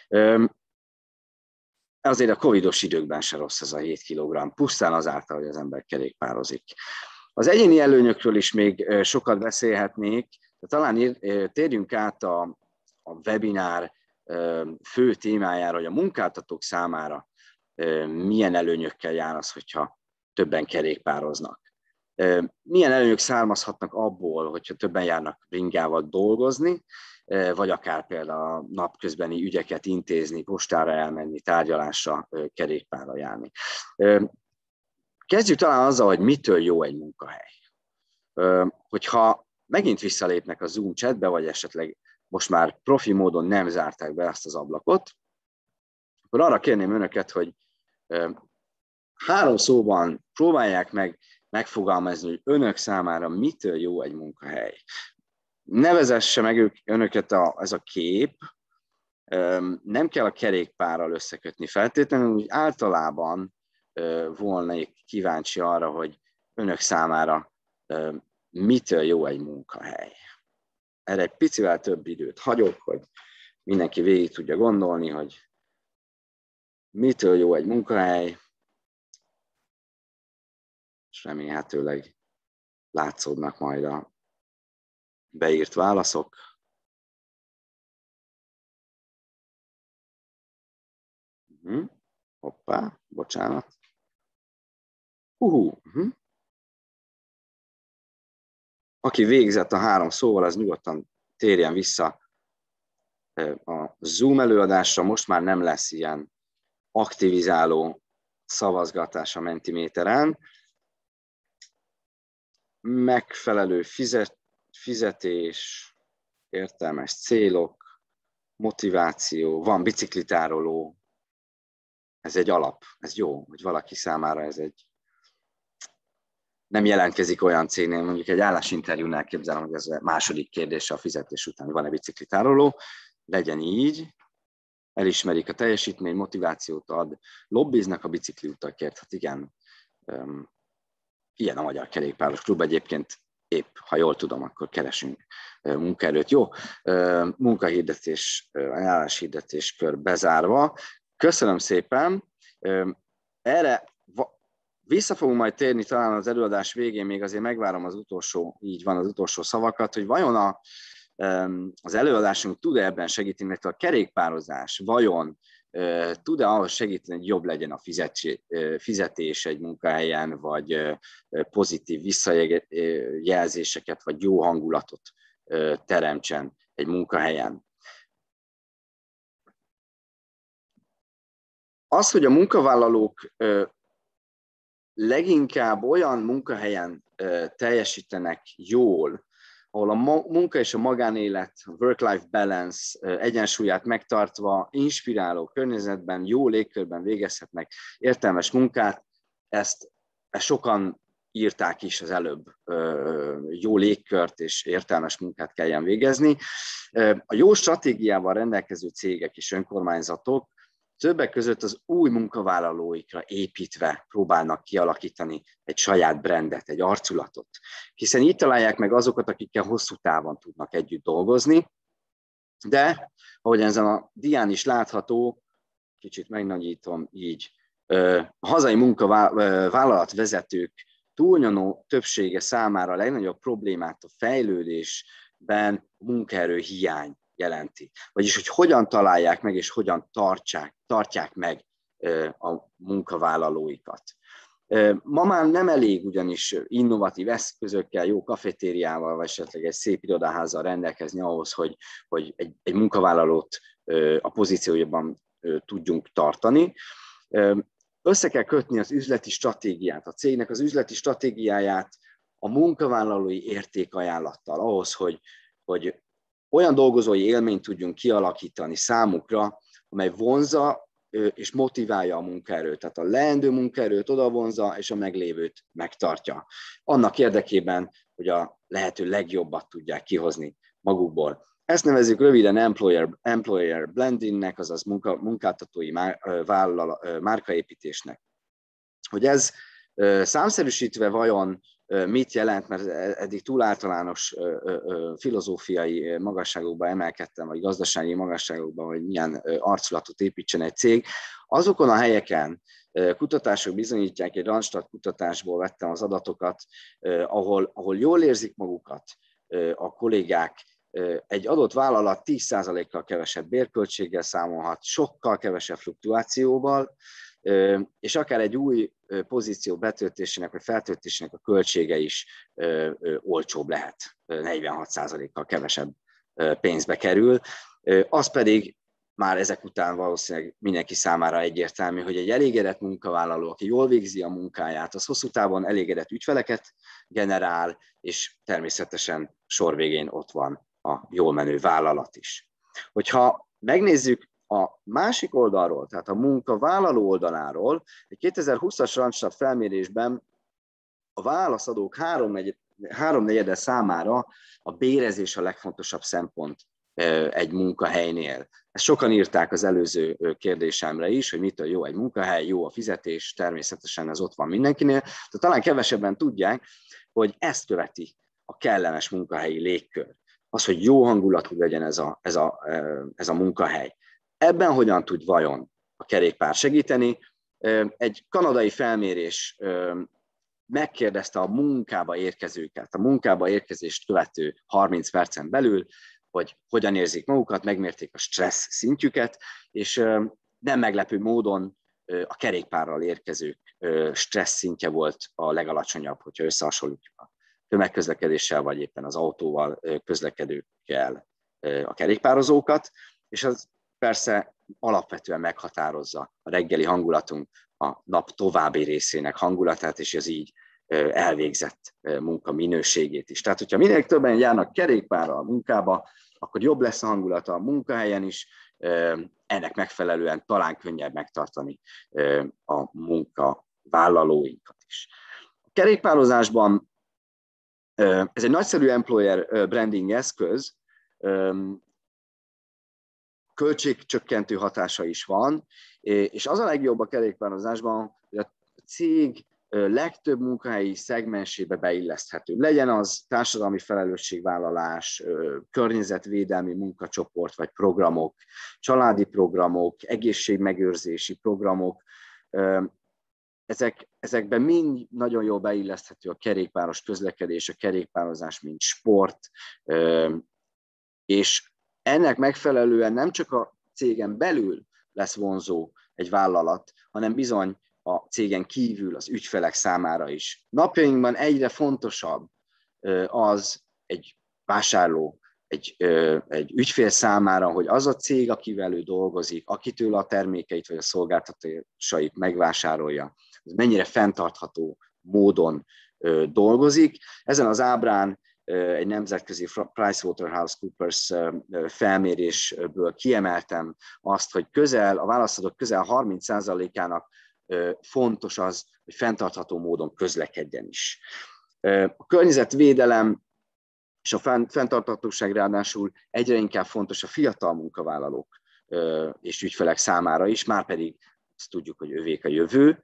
Azért a covidos időkben se rossz ez a hét kilogramm, pusztán azáltal, hogy az ember kerékpározik. Az egyéni előnyökről is még sokat beszélhetnék, de talán térjünk át a, a webinár fő témájára, hogy a munkáltatók számára milyen előnyökkel jár az, hogyha többen kerékpároznak. Milyen előnyök származhatnak abból, hogyha többen járnak bringával dolgozni, vagy akár például a napközbeni ügyeket intézni, postára elmenni, tárgyalásra, kerékpárra járni. Kezdjük talán azzal, hogy mitől jó egy munkahely. Hogyha megint visszalépnek a Zoom chatbe, vagy esetleg most már profi módon nem zárták be ezt az ablakot, akkor arra kérném önöket, hogy három szóban próbálják meg megfogalmazni, hogy önök számára mitől jó egy munkahely. Ne vezesse meg ők, önöket a, ez a kép, nem kell a kerékpárral összekötni feltétlenül, úgy általában volnék kíváncsi arra, hogy önök számára mitől jó egy munkahely. Erre egy picivel több időt hagyok, hogy mindenki végig tudja gondolni, hogy mitől jó egy munkahely, és remélhetőleg látszódnak majd a beírt válaszok. Uh-huh. Hoppá, bocsánat. Uh-huh. Uh-huh. Aki végzett a három szóval, az nyugodtan térjen vissza a Zoom előadásra. Most már nem lesz ilyen aktivizáló szavazgatás a Mentiméteren. Megfelelő fizet, fizetés, értelmes célok, motiváció, van biciklitároló. Ez egy alap, ez jó, hogy valaki számára ez egy... Nem jelentkezik olyan cégnél, mondjuk egy állásinterjúnál képzelem, hogy ez a második kérdés a fizetés után, van-e biciklitároló, legyen így. elismerik a teljesítmény, motivációt ad, lobbiznak a bicikliutakért. Hát igen, ilyen a Magyar Kerékpáros Klub. Egyébként épp, ha jól tudom, akkor keresünk munkaerőt. Jó, munkahirdetés, ajánláshirdetéskör bezárva. Köszönöm szépen. Erre vissza fogunk majd térni talán az előadás végén, még azért megvárom az utolsó, így van, az utolsó szavakat, hogy vajon a, az előadásunk tud-e ebben segíteni, mert a kerékpározás vajon tud-e ahhoz segíteni, hogy jobb legyen a fizetés egy munkahelyen, vagy pozitív visszajelzéseket, vagy jó hangulatot teremtsen egy munkahelyen. Az, hogy a munkavállalók leginkább olyan munkahelyen teljesítenek jól, ahol a munka és a magánélet, work-life balance egyensúlyát megtartva, inspiráló környezetben, jó légkörben végezhetnek értelmes munkát, ezt, ezt sokan írták is az előbb, jó légkört és értelmes munkát kelljen végezni. A jó stratégiával rendelkező cégek és önkormányzatok többek között az új munkavállalóikra építve próbálnak kialakítani egy saját brandet, egy arculatot. Hiszen így találják meg azokat, akikkel hosszú távon tudnak együtt dolgozni, de ahogy ezen a dián is látható, kicsit megnagyítom így, a hazai munkavállalatvezetők túlnyomó többsége számára a legnagyobb problémát a fejlődésben munkaerő hiány jelenti. Vagyis, hogy hogyan találják meg és hogyan tartsák, tartják meg a munkavállalóikat. Ma már nem elég ugyanis innovatív eszközökkel, jó kafetériával, vagy esetleg egy szép irodaházzal rendelkezni ahhoz, hogy, hogy egy, egy munkavállalót a pozíciójában tudjunk tartani. Össze kell kötni az üzleti stratégiát, a cégnek az üzleti stratégiáját a munkavállalói értékajánlattal ahhoz, hogy, hogy olyan dolgozói élményt tudjunk kialakítani számukra, amely vonzza és motiválja a munkaerőt. Tehát a leendő munkaerőt oda vonzza, és a meglévőt megtartja. Annak érdekében, hogy a lehető legjobbat tudják kihozni magukból. Ezt nevezzük röviden employer, employer blendingnek, azaz munka, munkáltatói márkaépítésnek. Hogy ez számszerűsítve vajon mit jelent, mert eddig túl általános filozófiai magasságokba emelkedtem, vagy gazdasági magasságokba, hogy milyen arculatot építsen egy cég. Azokon a helyeken kutatások bizonyítják, egy Randstad kutatásból vettem az adatokat, ahol, ahol jól érzik magukat a kollégák, egy adott vállalat tíz százalékkal kevesebb bérköltséggel számolhat, sokkal kevesebb fluktuációval, és akár egy új pozíció betöltésének vagy feltöltésének a költsége is olcsóbb lehet, negyvenhat százalékkal kevesebb pénzbe kerül. Az pedig már ezek után valószínűleg mindenki számára egyértelmű, hogy egy elégedett munkavállaló, aki jól végzi a munkáját, az hosszú távon elégedett ügyfeleket generál, és természetesen sor végén ott van a jól menő vállalat is. Hogyha megnézzük a másik oldalról, tehát a munkavállaló oldaláról, egy kétezer-húszas Randstad felmérésben a válaszadók háromnegyede számára a bérezés a legfontosabb szempont egy munkahelynél. Ezt sokan írták az előző kérdésemre is, hogy mitől jó egy munkahely, jó a fizetés, természetesen ez ott van mindenkinél, de talán kevesebben tudják, hogy ezt követi a kellemes munkahelyi légkör. Az, hogy jó hangulatú legyen ez a, ez a, ez a munkahely. Ebben hogyan tud vajon a kerékpár segíteni? Egy kanadai felmérés megkérdezte a munkába érkezőket, a munkába érkezést követő harminc percen belül, hogy hogyan érzik magukat, megmérték a stressz szintjüket, és nem meglepő módon a kerékpárral érkezők stressz szintje volt a legalacsonyabb, hogyha összehasonlítjuk a tömegközlekedéssel, vagy éppen az autóval közlekedőkkel a kerékpározókat, és az persze alapvetően meghatározza a reggeli hangulatunk, a nap további részének hangulatát, és az így elvégzett munka minőségét is. Tehát, hogyha minél többen járnak kerékpárral a munkába, akkor jobb lesz a hangulata a munkahelyen is, ennek megfelelően talán könnyebb megtartani a munkavállalóinkat is. A kerékpározásban ez egy nagyszerű employer branding eszköz, költségcsökkentő hatása is van, és az a legjobb a kerékpározásban, hogy a cég legtöbb munkahelyi szegmensébe beilleszthető. Legyen az társadalmi felelősségvállalás, környezetvédelmi munkacsoport vagy programok, családi programok, egészségmegőrzési programok, ezek, ezekben mind nagyon jól beilleszthető a kerékpáros közlekedés, a kerékpározás, mint sport, és ennek megfelelően nem csak a cégen belül lesz vonzó egy vállalat, hanem bizony a cégen kívül az ügyfelek számára is. Napjainkban egyre fontosabb az egy vásárló, egy, egy ügyfél számára, hogy az a cég, akivel ő dolgozik, akitől a termékeit vagy a szolgáltatásait megvásárolja, az mennyire fenntartható módon dolgozik. Ezen az ábrán egy nemzetközi PricewaterhouseCoopers felmérésből kiemeltem azt, hogy közel, a válaszadók közel harminc százalékának fontos az, hogy fenntartható módon közlekedjen is. A környezetvédelem és a fenntarthatóság ráadásul egyre inkább fontos a fiatal munkavállalók és ügyfelek számára is, márpedig azt tudjuk, hogy övék a jövő.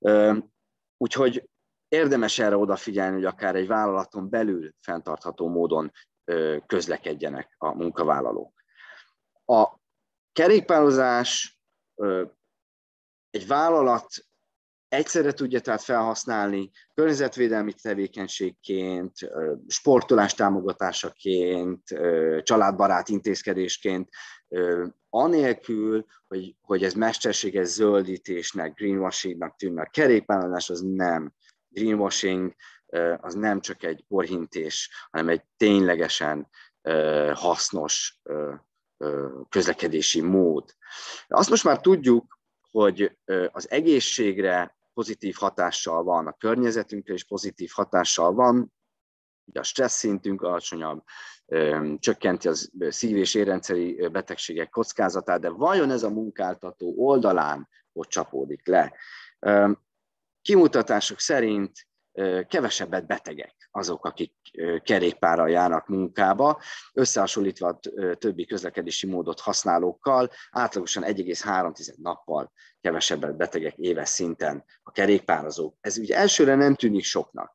Úgyhogy érdemes erre odafigyelni, hogy akár egy vállalaton belül fenntartható módon közlekedjenek a munkavállalók. A kerékpározás egy vállalat egyszerre tudja tehát felhasználni környezetvédelmi tevékenységként, sportolás támogatásaként, családbarát intézkedésként, anélkül, hogy, hogy ez mesterséges zöldítésnek, greenwashingnak tűnne. A kerékpározás az nem greenwashing, az nem csak egy porhintés, hanem egy ténylegesen hasznos közlekedési mód. Azt most már tudjuk, hogy az egészségre pozitív hatással van, a környezetünkre is pozitív hatással van, a stressz szintünk alacsonyabb, csökkenti a szív- és érrendszeri betegségek kockázatát, de vajon ez a munkáltató oldalán hogy csapódik le? Kimutatások szerint kevesebbet betegek azok, akik kerékpárral járnak munkába, összehasonlítva a többi közlekedési módot használókkal, átlagosan egy egész három nappal kevesebbet betegek éves szinten a kerékpározók. Ez ugye elsőre nem tűnik soknak,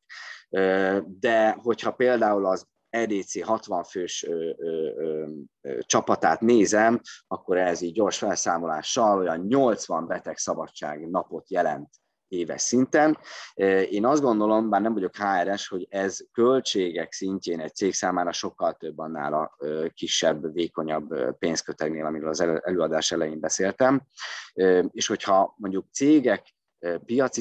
de hogyha például az é dé cé hatvan fős ö, ö, ö, ö, csapatát nézem, akkor ez így gyors felszámolással olyan nyolcvan betegszabadság napot jelent éves szinten. Én azt gondolom, bár nem vagyok há er es, hogy ez költségek szintjén egy cég számára sokkal több annál a kisebb, vékonyabb pénzkötegnél, amiről az előadás elején beszéltem. És hogyha mondjuk cégek, piaci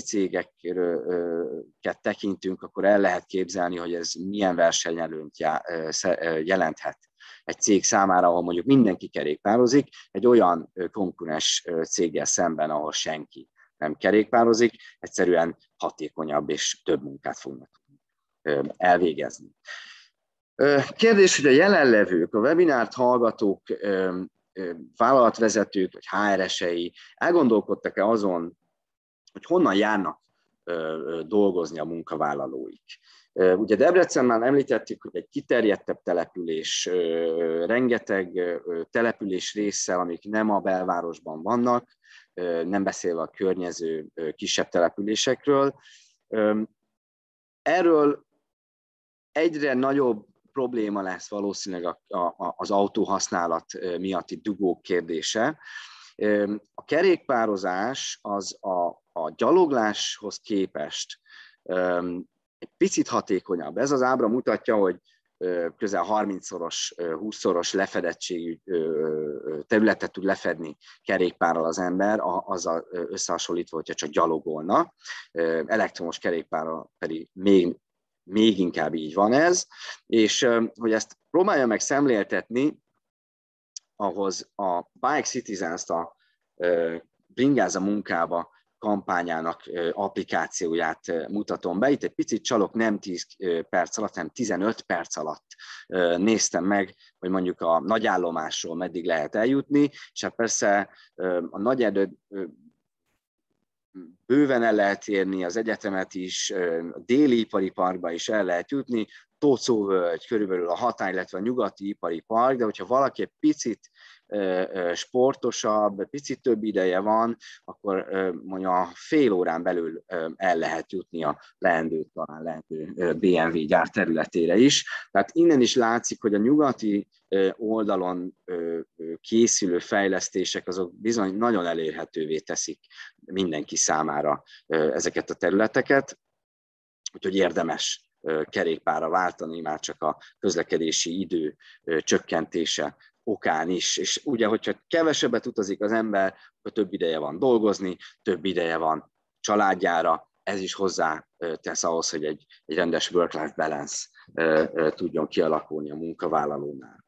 cégeket tekintünk, akkor el lehet képzelni, hogy ez milyen versenyelőnyt jelenthet egy cég számára, ahol mondjuk mindenki kerékpározik, egy olyan konkurens céggel szemben, ahol senki nem kerékpározik, egyszerűen hatékonyabb és több munkát fognak elvégezni. Kérdés, hogy a jelenlevők, a webinárt hallgatók, vállalatvezetők vagy há er esei elgondolkodtak-e azon, hogy honnan járnak dolgozni a munkavállalóik. Ugye Debrecenben említettük, hogy egy kiterjedtebb település, rengeteg település résszel, amik nem a belvárosban vannak, nem beszélve a környező kisebb településekről. Erről egyre nagyobb probléma lesz valószínűleg az autóhasználat miatti dugók kérdése. A kerékpározás az a, a gyalogláshoz képest egy picit hatékonyabb. Ez az ábra mutatja, hogy közel harmincszoros, húszszoros lefedettségű területet tud lefedni kerékpárral az ember, azzal összehasonlítva, hogyha csak gyalogolna. Elektromos kerékpárral pedig még, még inkább így van ez. És hogy ezt próbálja meg szemléltetni, ahhoz a Bike Citizens-t, a Bringáz a munkába kampányának applikációját mutatom be. Itt egy picit csalok, nem tíz perc alatt, hanem tizenöt perc alatt néztem meg, hogy mondjuk a nagyállomásról meddig lehet eljutni, és hát persze a Nagyerdőt bőven el lehet érni, az egyetemet is, a déli ipari parkba is el lehet jutni, Tóczóvölgy körülbelül a Határ, illetve a nyugati ipari park, de hogyha valaki egy picit sportosabb, picit több ideje van, akkor mondja fél órán belül el lehet jutni a leendő, talán leendő bé em vé gyár területére is. Tehát innen is látszik, hogy a nyugati oldalon készülő fejlesztések azok bizony nagyon elérhetővé teszik mindenki számára ezeket a területeket, úgyhogy érdemes kerékpárra váltani, már csak a közlekedési idő csökkentése okán is. És ugye, hogyha kevesebbet utazik az ember, akkor több ideje van dolgozni, több ideje van családjára, ez is hozzá tesz ahhoz, hogy egy, egy rendes work-life balance tudjon kialakulni a munkavállalónál.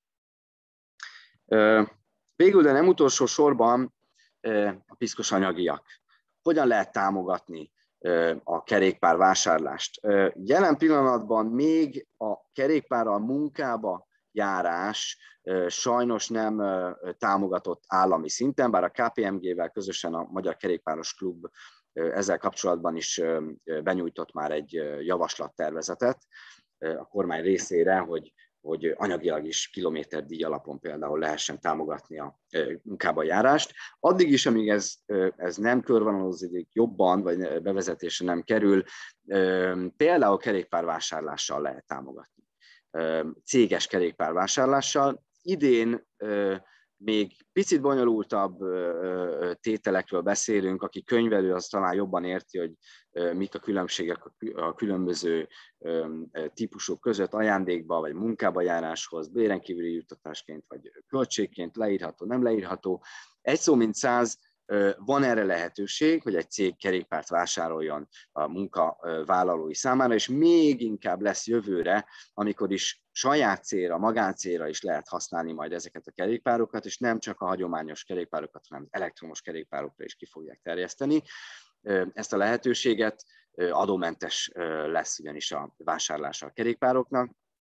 Végül, de nem utolsó sorban a piszkos anyagiak. Hogyan lehet támogatni a kerékpár vásárlást? Jelen pillanatban még a kerékpárral munkába járás sajnos nem támogatott állami szinten, bár a ká pé em gé-vel közösen a Magyar Kerékpáros Klub ezzel kapcsolatban is benyújtott már egy javaslattervezetet a kormány részére, hogy, hogy anyagilag is kilométerdíj alapon például lehessen támogatni a munkába járást. Addig is, amíg ez, ez nem körvonalazódik jobban, vagy bevezetésre nem kerül, például kerékpárvásárlással lehet támogatni. Céges kerékpárvásárlással. Idén még picit bonyolultabb tételekről beszélünk, aki könyvelő, az talán jobban érti, hogy mik a különbségek a különböző típusok között, ajándékba vagy munkába járáshoz, béren kívüli juttatásként vagy költségként leírható, nem leírható. Egy szó mint száz, van erre lehetőség, hogy egy cég kerékpárt vásároljon a munkavállalói számára, és még inkább lesz jövőre, amikor is saját célra, magáncélra is lehet használni majd ezeket a kerékpárokat, és nem csak a hagyományos kerékpárokat, hanem az elektromos kerékpárokra is ki fogják terjeszteni. Ezt a lehetőséget adómentes lesz ugyanis a vásárlása a kerékpároknak,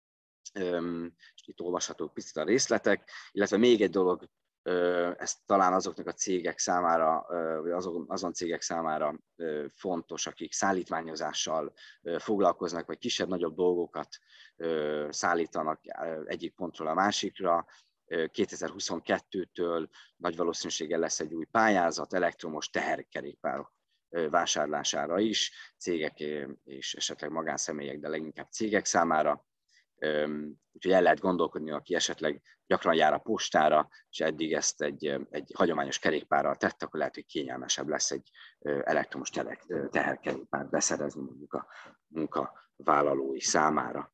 és itt olvashatók picit a részletek, illetve még egy dolog, ez talán azoknak a cégek számára, vagy azon, azon cégek számára fontos, akik szállítmányozással foglalkoznak, vagy kisebb-nagyobb dolgokat szállítanak egyik pontról a másikra. kétezer-huszonkettőtől nagy valószínűséggel lesz egy új pályázat elektromos teherkerékpárok vásárlására is, cégek és esetleg magánszemélyek, de leginkább cégek számára. Úgyhogy el lehet gondolkodni, aki esetleg gyakran jár a postára, és eddig ezt egy, egy hagyományos kerékpárral tett, akkor lehet, hogy kényelmesebb lesz egy elektromos teherkerékpárt beszerezni mondjuk a munkavállalói számára.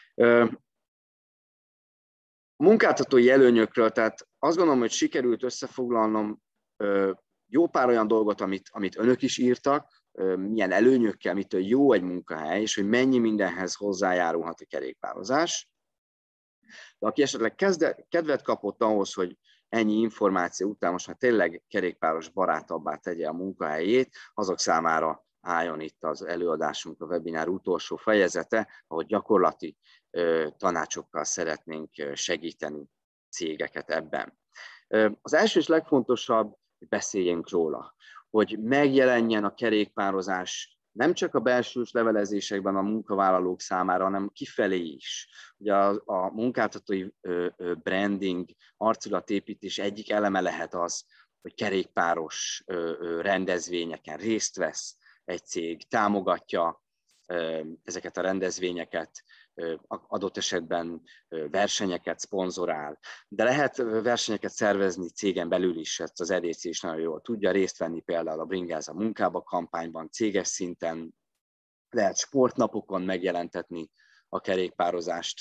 A munkáltatói előnyökről, tehát azt gondolom, hogy sikerült összefoglalnom jó pár olyan dolgot, amit, amit önök is írtak, milyen előnyökkel, mitől jó egy munkahely, és hogy mennyi mindenhez hozzájárulhat a kerékpározás. De aki esetleg kezde, kedvet kapott ahhoz, hogy ennyi információ után most már tényleg kerékpáros barátabbá tegye a munkahelyét, azok számára álljon itt az előadásunk, a webinár utolsó fejezete, ahol gyakorlati ö, tanácsokkal szeretnénk segíteni cégeket ebben. Az első és legfontosabb, hogy beszéljünk róla, hogy megjelenjen a kerékpározás nem csak a belsős levelezésekben a munkavállalók számára, hanem kifelé is. Ugye a, a munkáltatói branding, arculatépítés egyik eleme lehet az, hogy kerékpáros rendezvényeken részt vesz egy cég, támogatja ezeket a rendezvényeket, adott esetben versenyeket szponzorál, de lehet versenyeket szervezni cégen belül is, ezt az e dé cé is nagyon jól tudja, részt venni például a Bringáz a munkába kampányban, céges szinten, lehet sportnapokon megjelentetni a kerékpározást,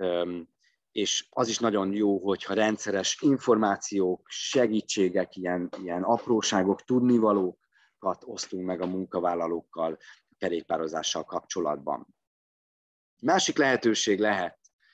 és az is nagyon jó, hogyha rendszeres információk, segítségek, ilyen, ilyen apróságok, tudnivalókat osztunk meg a munkavállalókkal a kerékpározással kapcsolatban. Másik lehetőség lehet,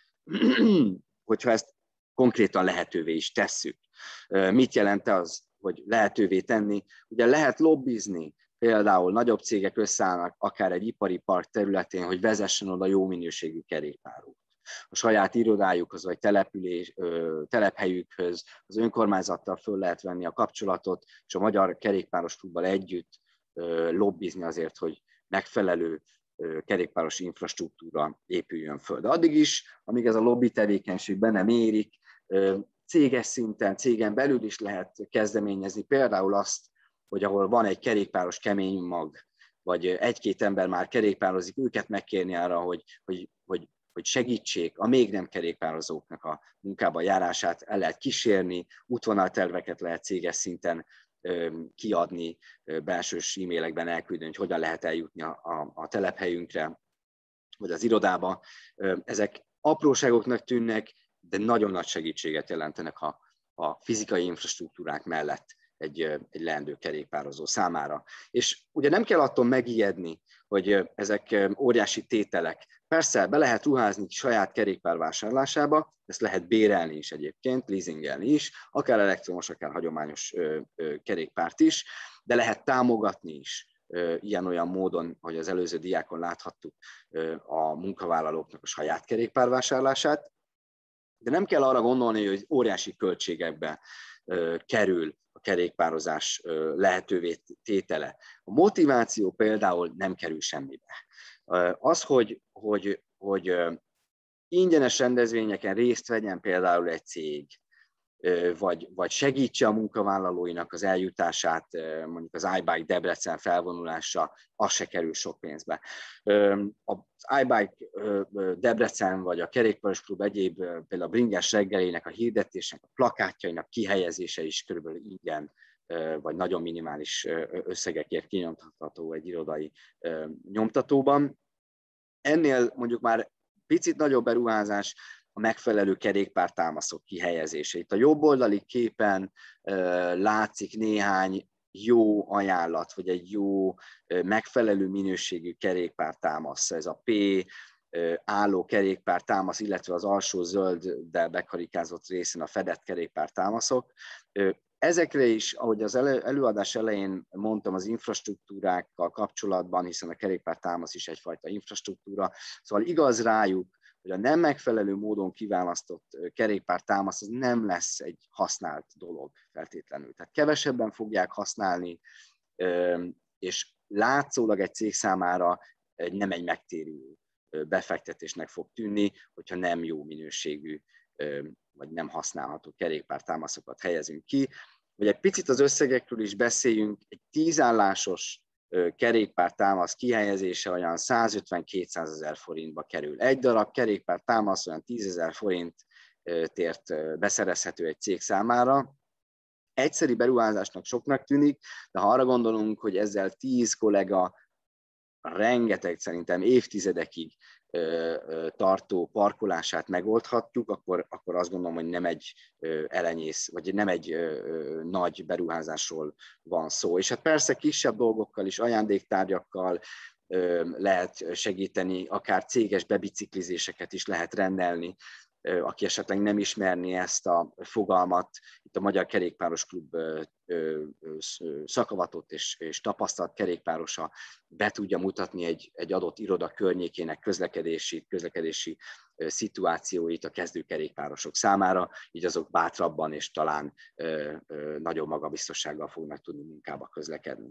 hogyha ezt konkrétan lehetővé is tesszük. Mit jelent az, hogy lehetővé tenni? Ugye lehet lobbizni, például nagyobb cégek összeállnak akár egy ipari park területén, hogy vezessen oda jó minőségű kerékpárót. A saját irodájukhoz vagy település, telephelyükhöz, az önkormányzattal föl lehet venni a kapcsolatot, és a Magyar Kerékpáros Klubbal együtt lobbizni azért, hogy megfelelő kerékpáros infrastruktúra épüljön föl. De addig is, amíg ez a lobby tevékenység be nem érik, céges szinten, cégen belül is lehet kezdeményezni például azt, hogy ahol van egy kerékpáros kemény mag, vagy egy-két ember már kerékpározik, őket megkérni arra, hogy, hogy, hogy, hogy segítsék a még nem kerékpározóknak a munkába járását, el lehet kísérni, útvonalterveket lehet céges szinten kiadni, belsős e-mailekben elküldeni, hogy hogyan lehet eljutni a, a, a telephelyünkre, vagy az irodába. Ezek apróságoknak tűnnek, de nagyon nagy segítséget jelentenek a, a fizikai infrastruktúrák mellett egy, egy leendő kerékpározó számára. És ugye nem kell attól megijedni, hogy ezek óriási tételek. Persze be lehet ruházni saját kerékpár vásárlásába, ezt lehet bérelni is egyébként, leasingelni is, akár elektromos, akár hagyományos kerékpárt is, de lehet támogatni is ilyen-olyan módon, hogy az előző diákon láthattuk a munkavállalóknak a saját kerékpárvásárlását, de nem kell arra gondolni, hogy óriási költségekbe kerül a kerékpározás lehetővé tétele. A motiváció például nem kerül semmibe. Az, hogy, hogy, hogy ingyenes rendezvényeken részt vegyen például egy cég, vagy, vagy segítse a munkavállalóinak az eljutását, mondjuk az iBike Debrecen felvonulása, az se kerül sok pénzbe. Az iBike Debrecen vagy a Kerékpáros Klub egyéb, például a bringás reggelének a hirdetésnek, a plakátjainak kihelyezése is körülbelül ingyen, vagy nagyon minimális összegekért kinyomtatható egy irodai nyomtatóban. Ennél mondjuk már picit nagyobb beruházás a megfelelő kerékpártámaszok kihelyezése. Itt a jobb oldali képen látszik néhány jó ajánlat, vagy egy jó, megfelelő minőségű kerékpártámasz. Ez a P álló kerékpártámasz, illetve az alsó zölddel bekarikázott részen a fedett kerékpártámaszok. Ezekre is, ahogy az előadás elején mondtam, az infrastruktúrákkal kapcsolatban, hiszen a kerékpártámasz is egyfajta infrastruktúra, szóval igaz rájuk, hogy a nem megfelelő módon kiválasztott kerékpártámasz az nem lesz egy használt dolog feltétlenül. Tehát kevesebben fogják használni, és látszólag egy cég számára nem egy megtérülő befektetésnek fog tűnni, hogyha nem jó minőségű vagy nem használható kerékpártámaszokat helyezünk ki. Vagy egy picit az összegekről is beszéljünk, egy tízállásos kerékpártámasz kihelyezése olyan százötven-kétszázezer forintba kerül. Egy darab kerékpártámasz olyan tízezer forintért beszerezhető egy cég számára. Egyszeri beruházásnak soknak tűnik, de ha arra gondolunk, hogy ezzel tíz kollega rengeteg, szerintem évtizedekig tartó parkolását megoldhatjuk, akkor, akkor azt gondolom, hogy nem egy elenyész, vagy nem egy nagy beruházásról van szó. És hát persze kisebb dolgokkal is, ajándéktárgyakkal lehet segíteni, akár céges bebiciklizéseket is lehet rendelni, aki esetleg nem ismerné ezt a fogalmat, itt a Magyar Kerékpáros Klub szakavatott és, és tapasztalt kerékpárosa be tudja mutatni egy, egy adott iroda környékének közlekedési, közlekedési szituációit a kezdő kerékpárosok számára, így azok bátrabban és talán ö, ö, nagyobb magabiztossággal fognak tudni munkába közlekedni.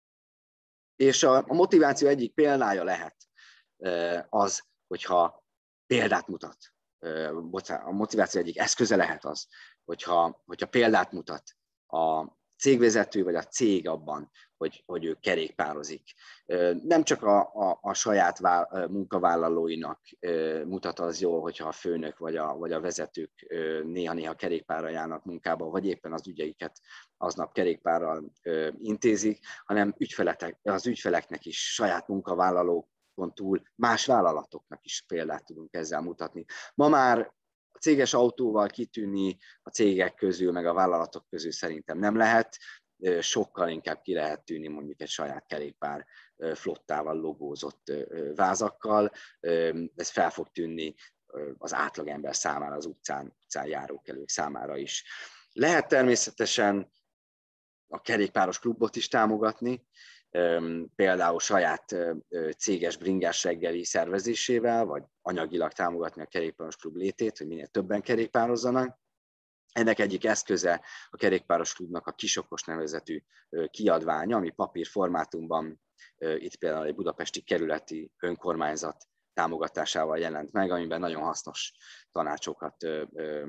És a, a motiváció egyik példája lehet az, hogyha példát mutat. A motiváció egyik eszköze lehet az, hogyha, hogyha példát mutat a cégvezető vagy a cég abban, hogy, hogy ő kerékpározik. Nem csak a, a, a saját munkavállalóinak mutat az jól, hogyha a főnök vagy a, vagy a vezetők néha-néha kerékpárral járnak munkába, vagy éppen az ügyeiket aznap kerékpárral intézik, hanem ügyfelek, az ügyfeleknek is, saját munkavállalók túl más vállalatoknak is példát tudunk ezzel mutatni. Ma már a céges autóval kitűnni a cégek közül, meg a vállalatok közül szerintem nem lehet, sokkal inkább ki lehet tűnni mondjuk egy saját kerékpár flottával, logózott vázakkal. Ez fel fog tűnni az átlagember számára, az utcán, utcán járókelők számára is. Lehet természetesen a kerékpáros klubot is támogatni, például saját céges bringás reggeli szervezésével, vagy anyagilag támogatni a kerékpáros klub létét, hogy minél többen kerékpározzanak. Ennek egyik eszköze a kerékpáros klubnak a Kisokos nevezetű kiadványa, ami papírformátumban itt például egy budapesti kerületi önkormányzat támogatásával jelent meg, amiben nagyon hasznos tanácsokat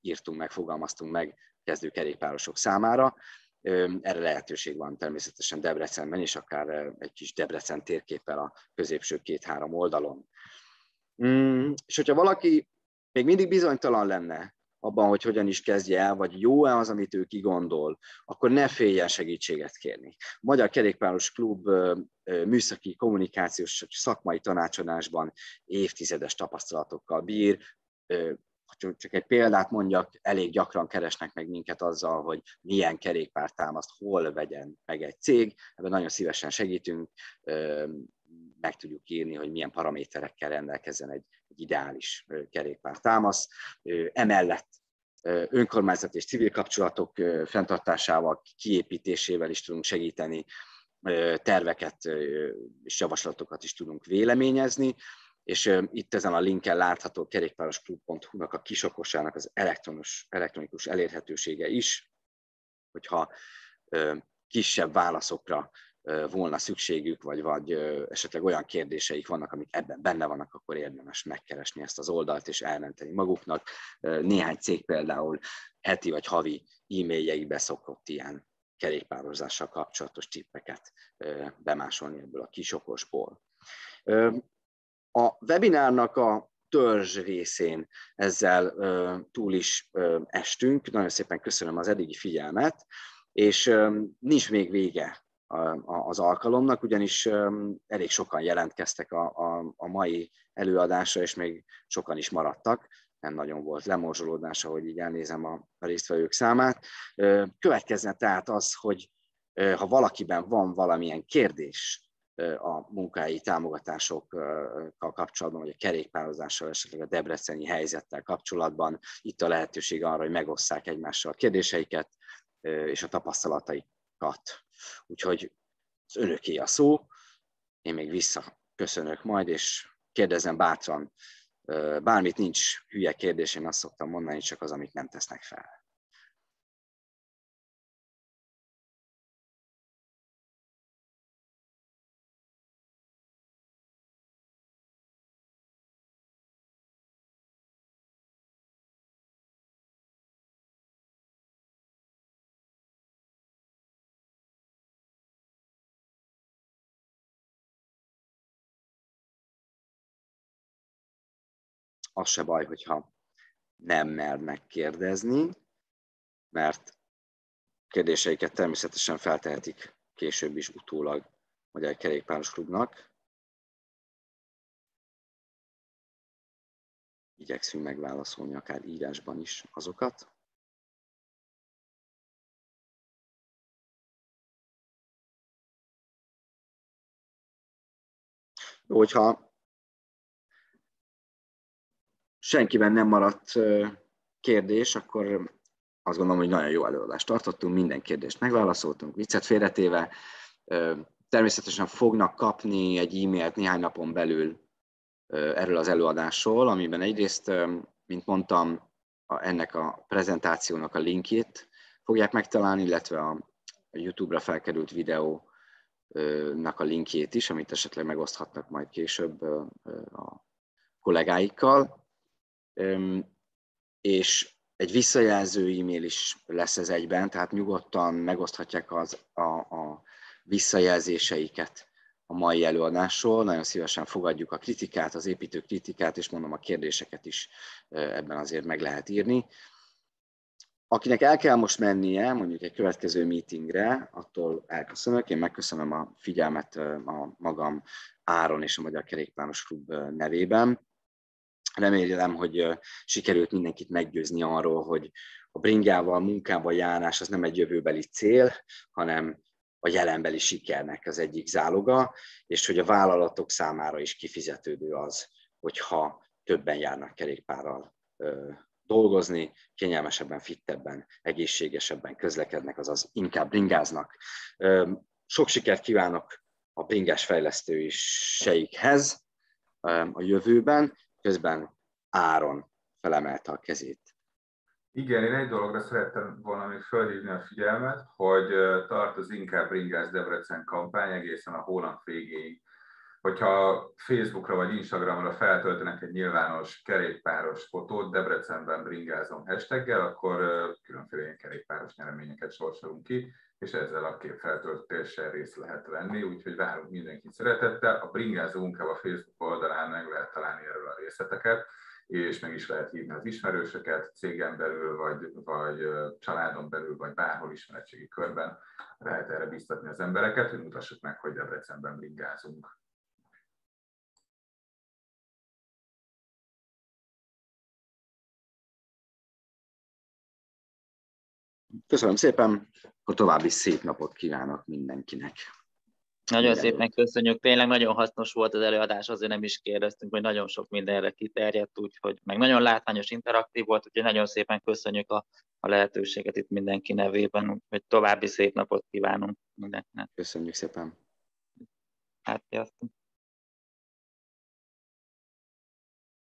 írtunk meg, fogalmaztunk meg kezdő kerékpárosok számára. Erre lehetőség van természetesen Debrecenben, és akár egy kis Debrecen térképpel a középső két-három oldalon. És hogyha valaki még mindig bizonytalan lenne abban, hogy hogyan is kezdje el, vagy jó-e az, amit ő kigondol, akkor ne féljen segítséget kérni. A Magyar Kerékpáros Klub műszaki, kommunikációs szakmai tanácsadásban évtizedes tapasztalatokkal bír. Csak egy példát mondjak, elég gyakran keresnek meg minket azzal, hogy milyen kerékpártámaszt hol vegyen meg egy cég. Ebben nagyon szívesen segítünk, meg tudjuk írni, hogy milyen paraméterekkel rendelkezzen egy, egy ideális kerékpártámasz. Emellett önkormányzat és civil kapcsolatok fenntartásával, kiépítésével is tudunk segíteni, terveket és javaslatokat is tudunk véleményezni, és itt ezen a linken látható kerékpárosklubb pont hu-nak a kisokosának az elektronos, elektronikus elérhetősége is, hogyha kisebb válaszokra volna szükségük, vagy, vagy esetleg olyan kérdéseik vannak, amik ebben benne vannak, akkor érdemes megkeresni ezt az oldalt és elmenteni maguknak. Néhány cég például heti vagy havi e-mailjeikbe szokott ilyen kerékpározással kapcsolatos tippeket bemásolni ebből a kisokosból. A webinárnak a törzs részén ezzel túl is estünk. Nagyon szépen köszönöm az eddigi figyelmet, és nincs még vége az alkalomnak, ugyanis elég sokan jelentkeztek a, a, a mai előadásra, és még sokan is maradtak. Nem nagyon volt lemorzsolódás, ahogy így elnézem a, a résztvevők számát. Következzen tehát az, hogy ha valakiben van valamilyen kérdés a munkahelyi támogatásokkal kapcsolatban, vagy a kerékpározással, esetleg a debreceni helyzettel kapcsolatban, itt a lehetőség arra, hogy megosszák egymással a kérdéseiket és a tapasztalataikat. Úgyhogy az önöké a szó, én még visszaköszönök majd, és kérdezem bátran, bármit, nincs hülye kérdés, én azt szoktam mondani, csak az, amit nem tesznek fel. Az se baj, hogyha nem mernek kérdezni, mert kérdéseiket természetesen feltehetik később is utólag a Magyar Kerékpáros Klubnak. Igyekszünk megválaszolni akár írásban is azokat. Jó, hogyha senkiben nem maradt kérdés, akkor azt gondolom, hogy nagyon jó előadást tartottunk, minden kérdést megválaszoltunk, viccet félretéve. Természetesen fognak kapni egy e-mailt néhány napon belül erről az előadásról, amiben egyrészt, mint mondtam, ennek a prezentációnak a linkjét fogják megtalálni, illetve a YouTube-ra felkerült videónak a linkjét is, amit esetleg megoszthatnak majd később a kollégáikkal. És egy visszajelző e-mail is lesz ez egyben, tehát nyugodtan megoszthatják az, a, a visszajelzéseiket a mai előadásról. Nagyon szívesen fogadjuk a kritikát, az építő kritikát, és mondom, a kérdéseket is ebben azért meg lehet írni. Akinek el kell most mennie, mondjuk egy következő meetingre, attól elköszönök. Én megköszönöm a figyelmet a magam, Áron és a Magyar Kerékpáros Klub nevében. Remélem, hogy sikerült mindenkit meggyőzni arról, hogy a bringával, munkával járás az nem egy jövőbeli cél, hanem a jelenbeli sikernek az egyik záloga, és hogy a vállalatok számára is kifizetődő az, hogyha többen járnak kerékpárral dolgozni, kényelmesebben, fittebben, egészségesebben közlekednek, azaz inkább bringáznak. Sok sikert kívánok a bringás fejlesztőseikhez a jövőben, közben Áron felemelte a kezét. Igen, én egy dologra szerettem volna még felhívni a figyelmet, hogy tart az Inkább Bringáz Debrecen kampány egészen a hónap végéig. Hogyha Facebookra vagy Instagramra feltöltenek egy nyilvános kerékpáros fotót, Debrecenben bringázom hashtaggel, akkor különféle ilyen kerékpáros nyereményeket sorsolunk ki, és ezzel a kép feltöltéssel részt lehet venni, úgyhogy várunk mindenkit szeretettel. A Bringázó Munkába Facebook oldalán meg lehet találni erről a részleteket, és meg is lehet hívni az ismerősöket, cégen belül, vagy, vagy családon belül, vagy bárhol ismeretségi körben lehet erre biztatni az embereket, hogy mutassuk meg, hogy Debrecenben bringázunk. Köszönöm szépen, a további szép napot kívánok mindenkinek. Nagyon minden szépen jó. Köszönjük, tényleg nagyon hasznos volt az előadás, azért nem is kérdeztünk, hogy nagyon sok mindenre kiterjedt, úgyhogy meg nagyon látványos, interaktív volt, úgyhogy nagyon szépen köszönjük a, a lehetőséget itt mindenki nevében, úgyhogy további szép napot kívánunk mindenkinek. Köszönjük szépen. Hát, sziasztok.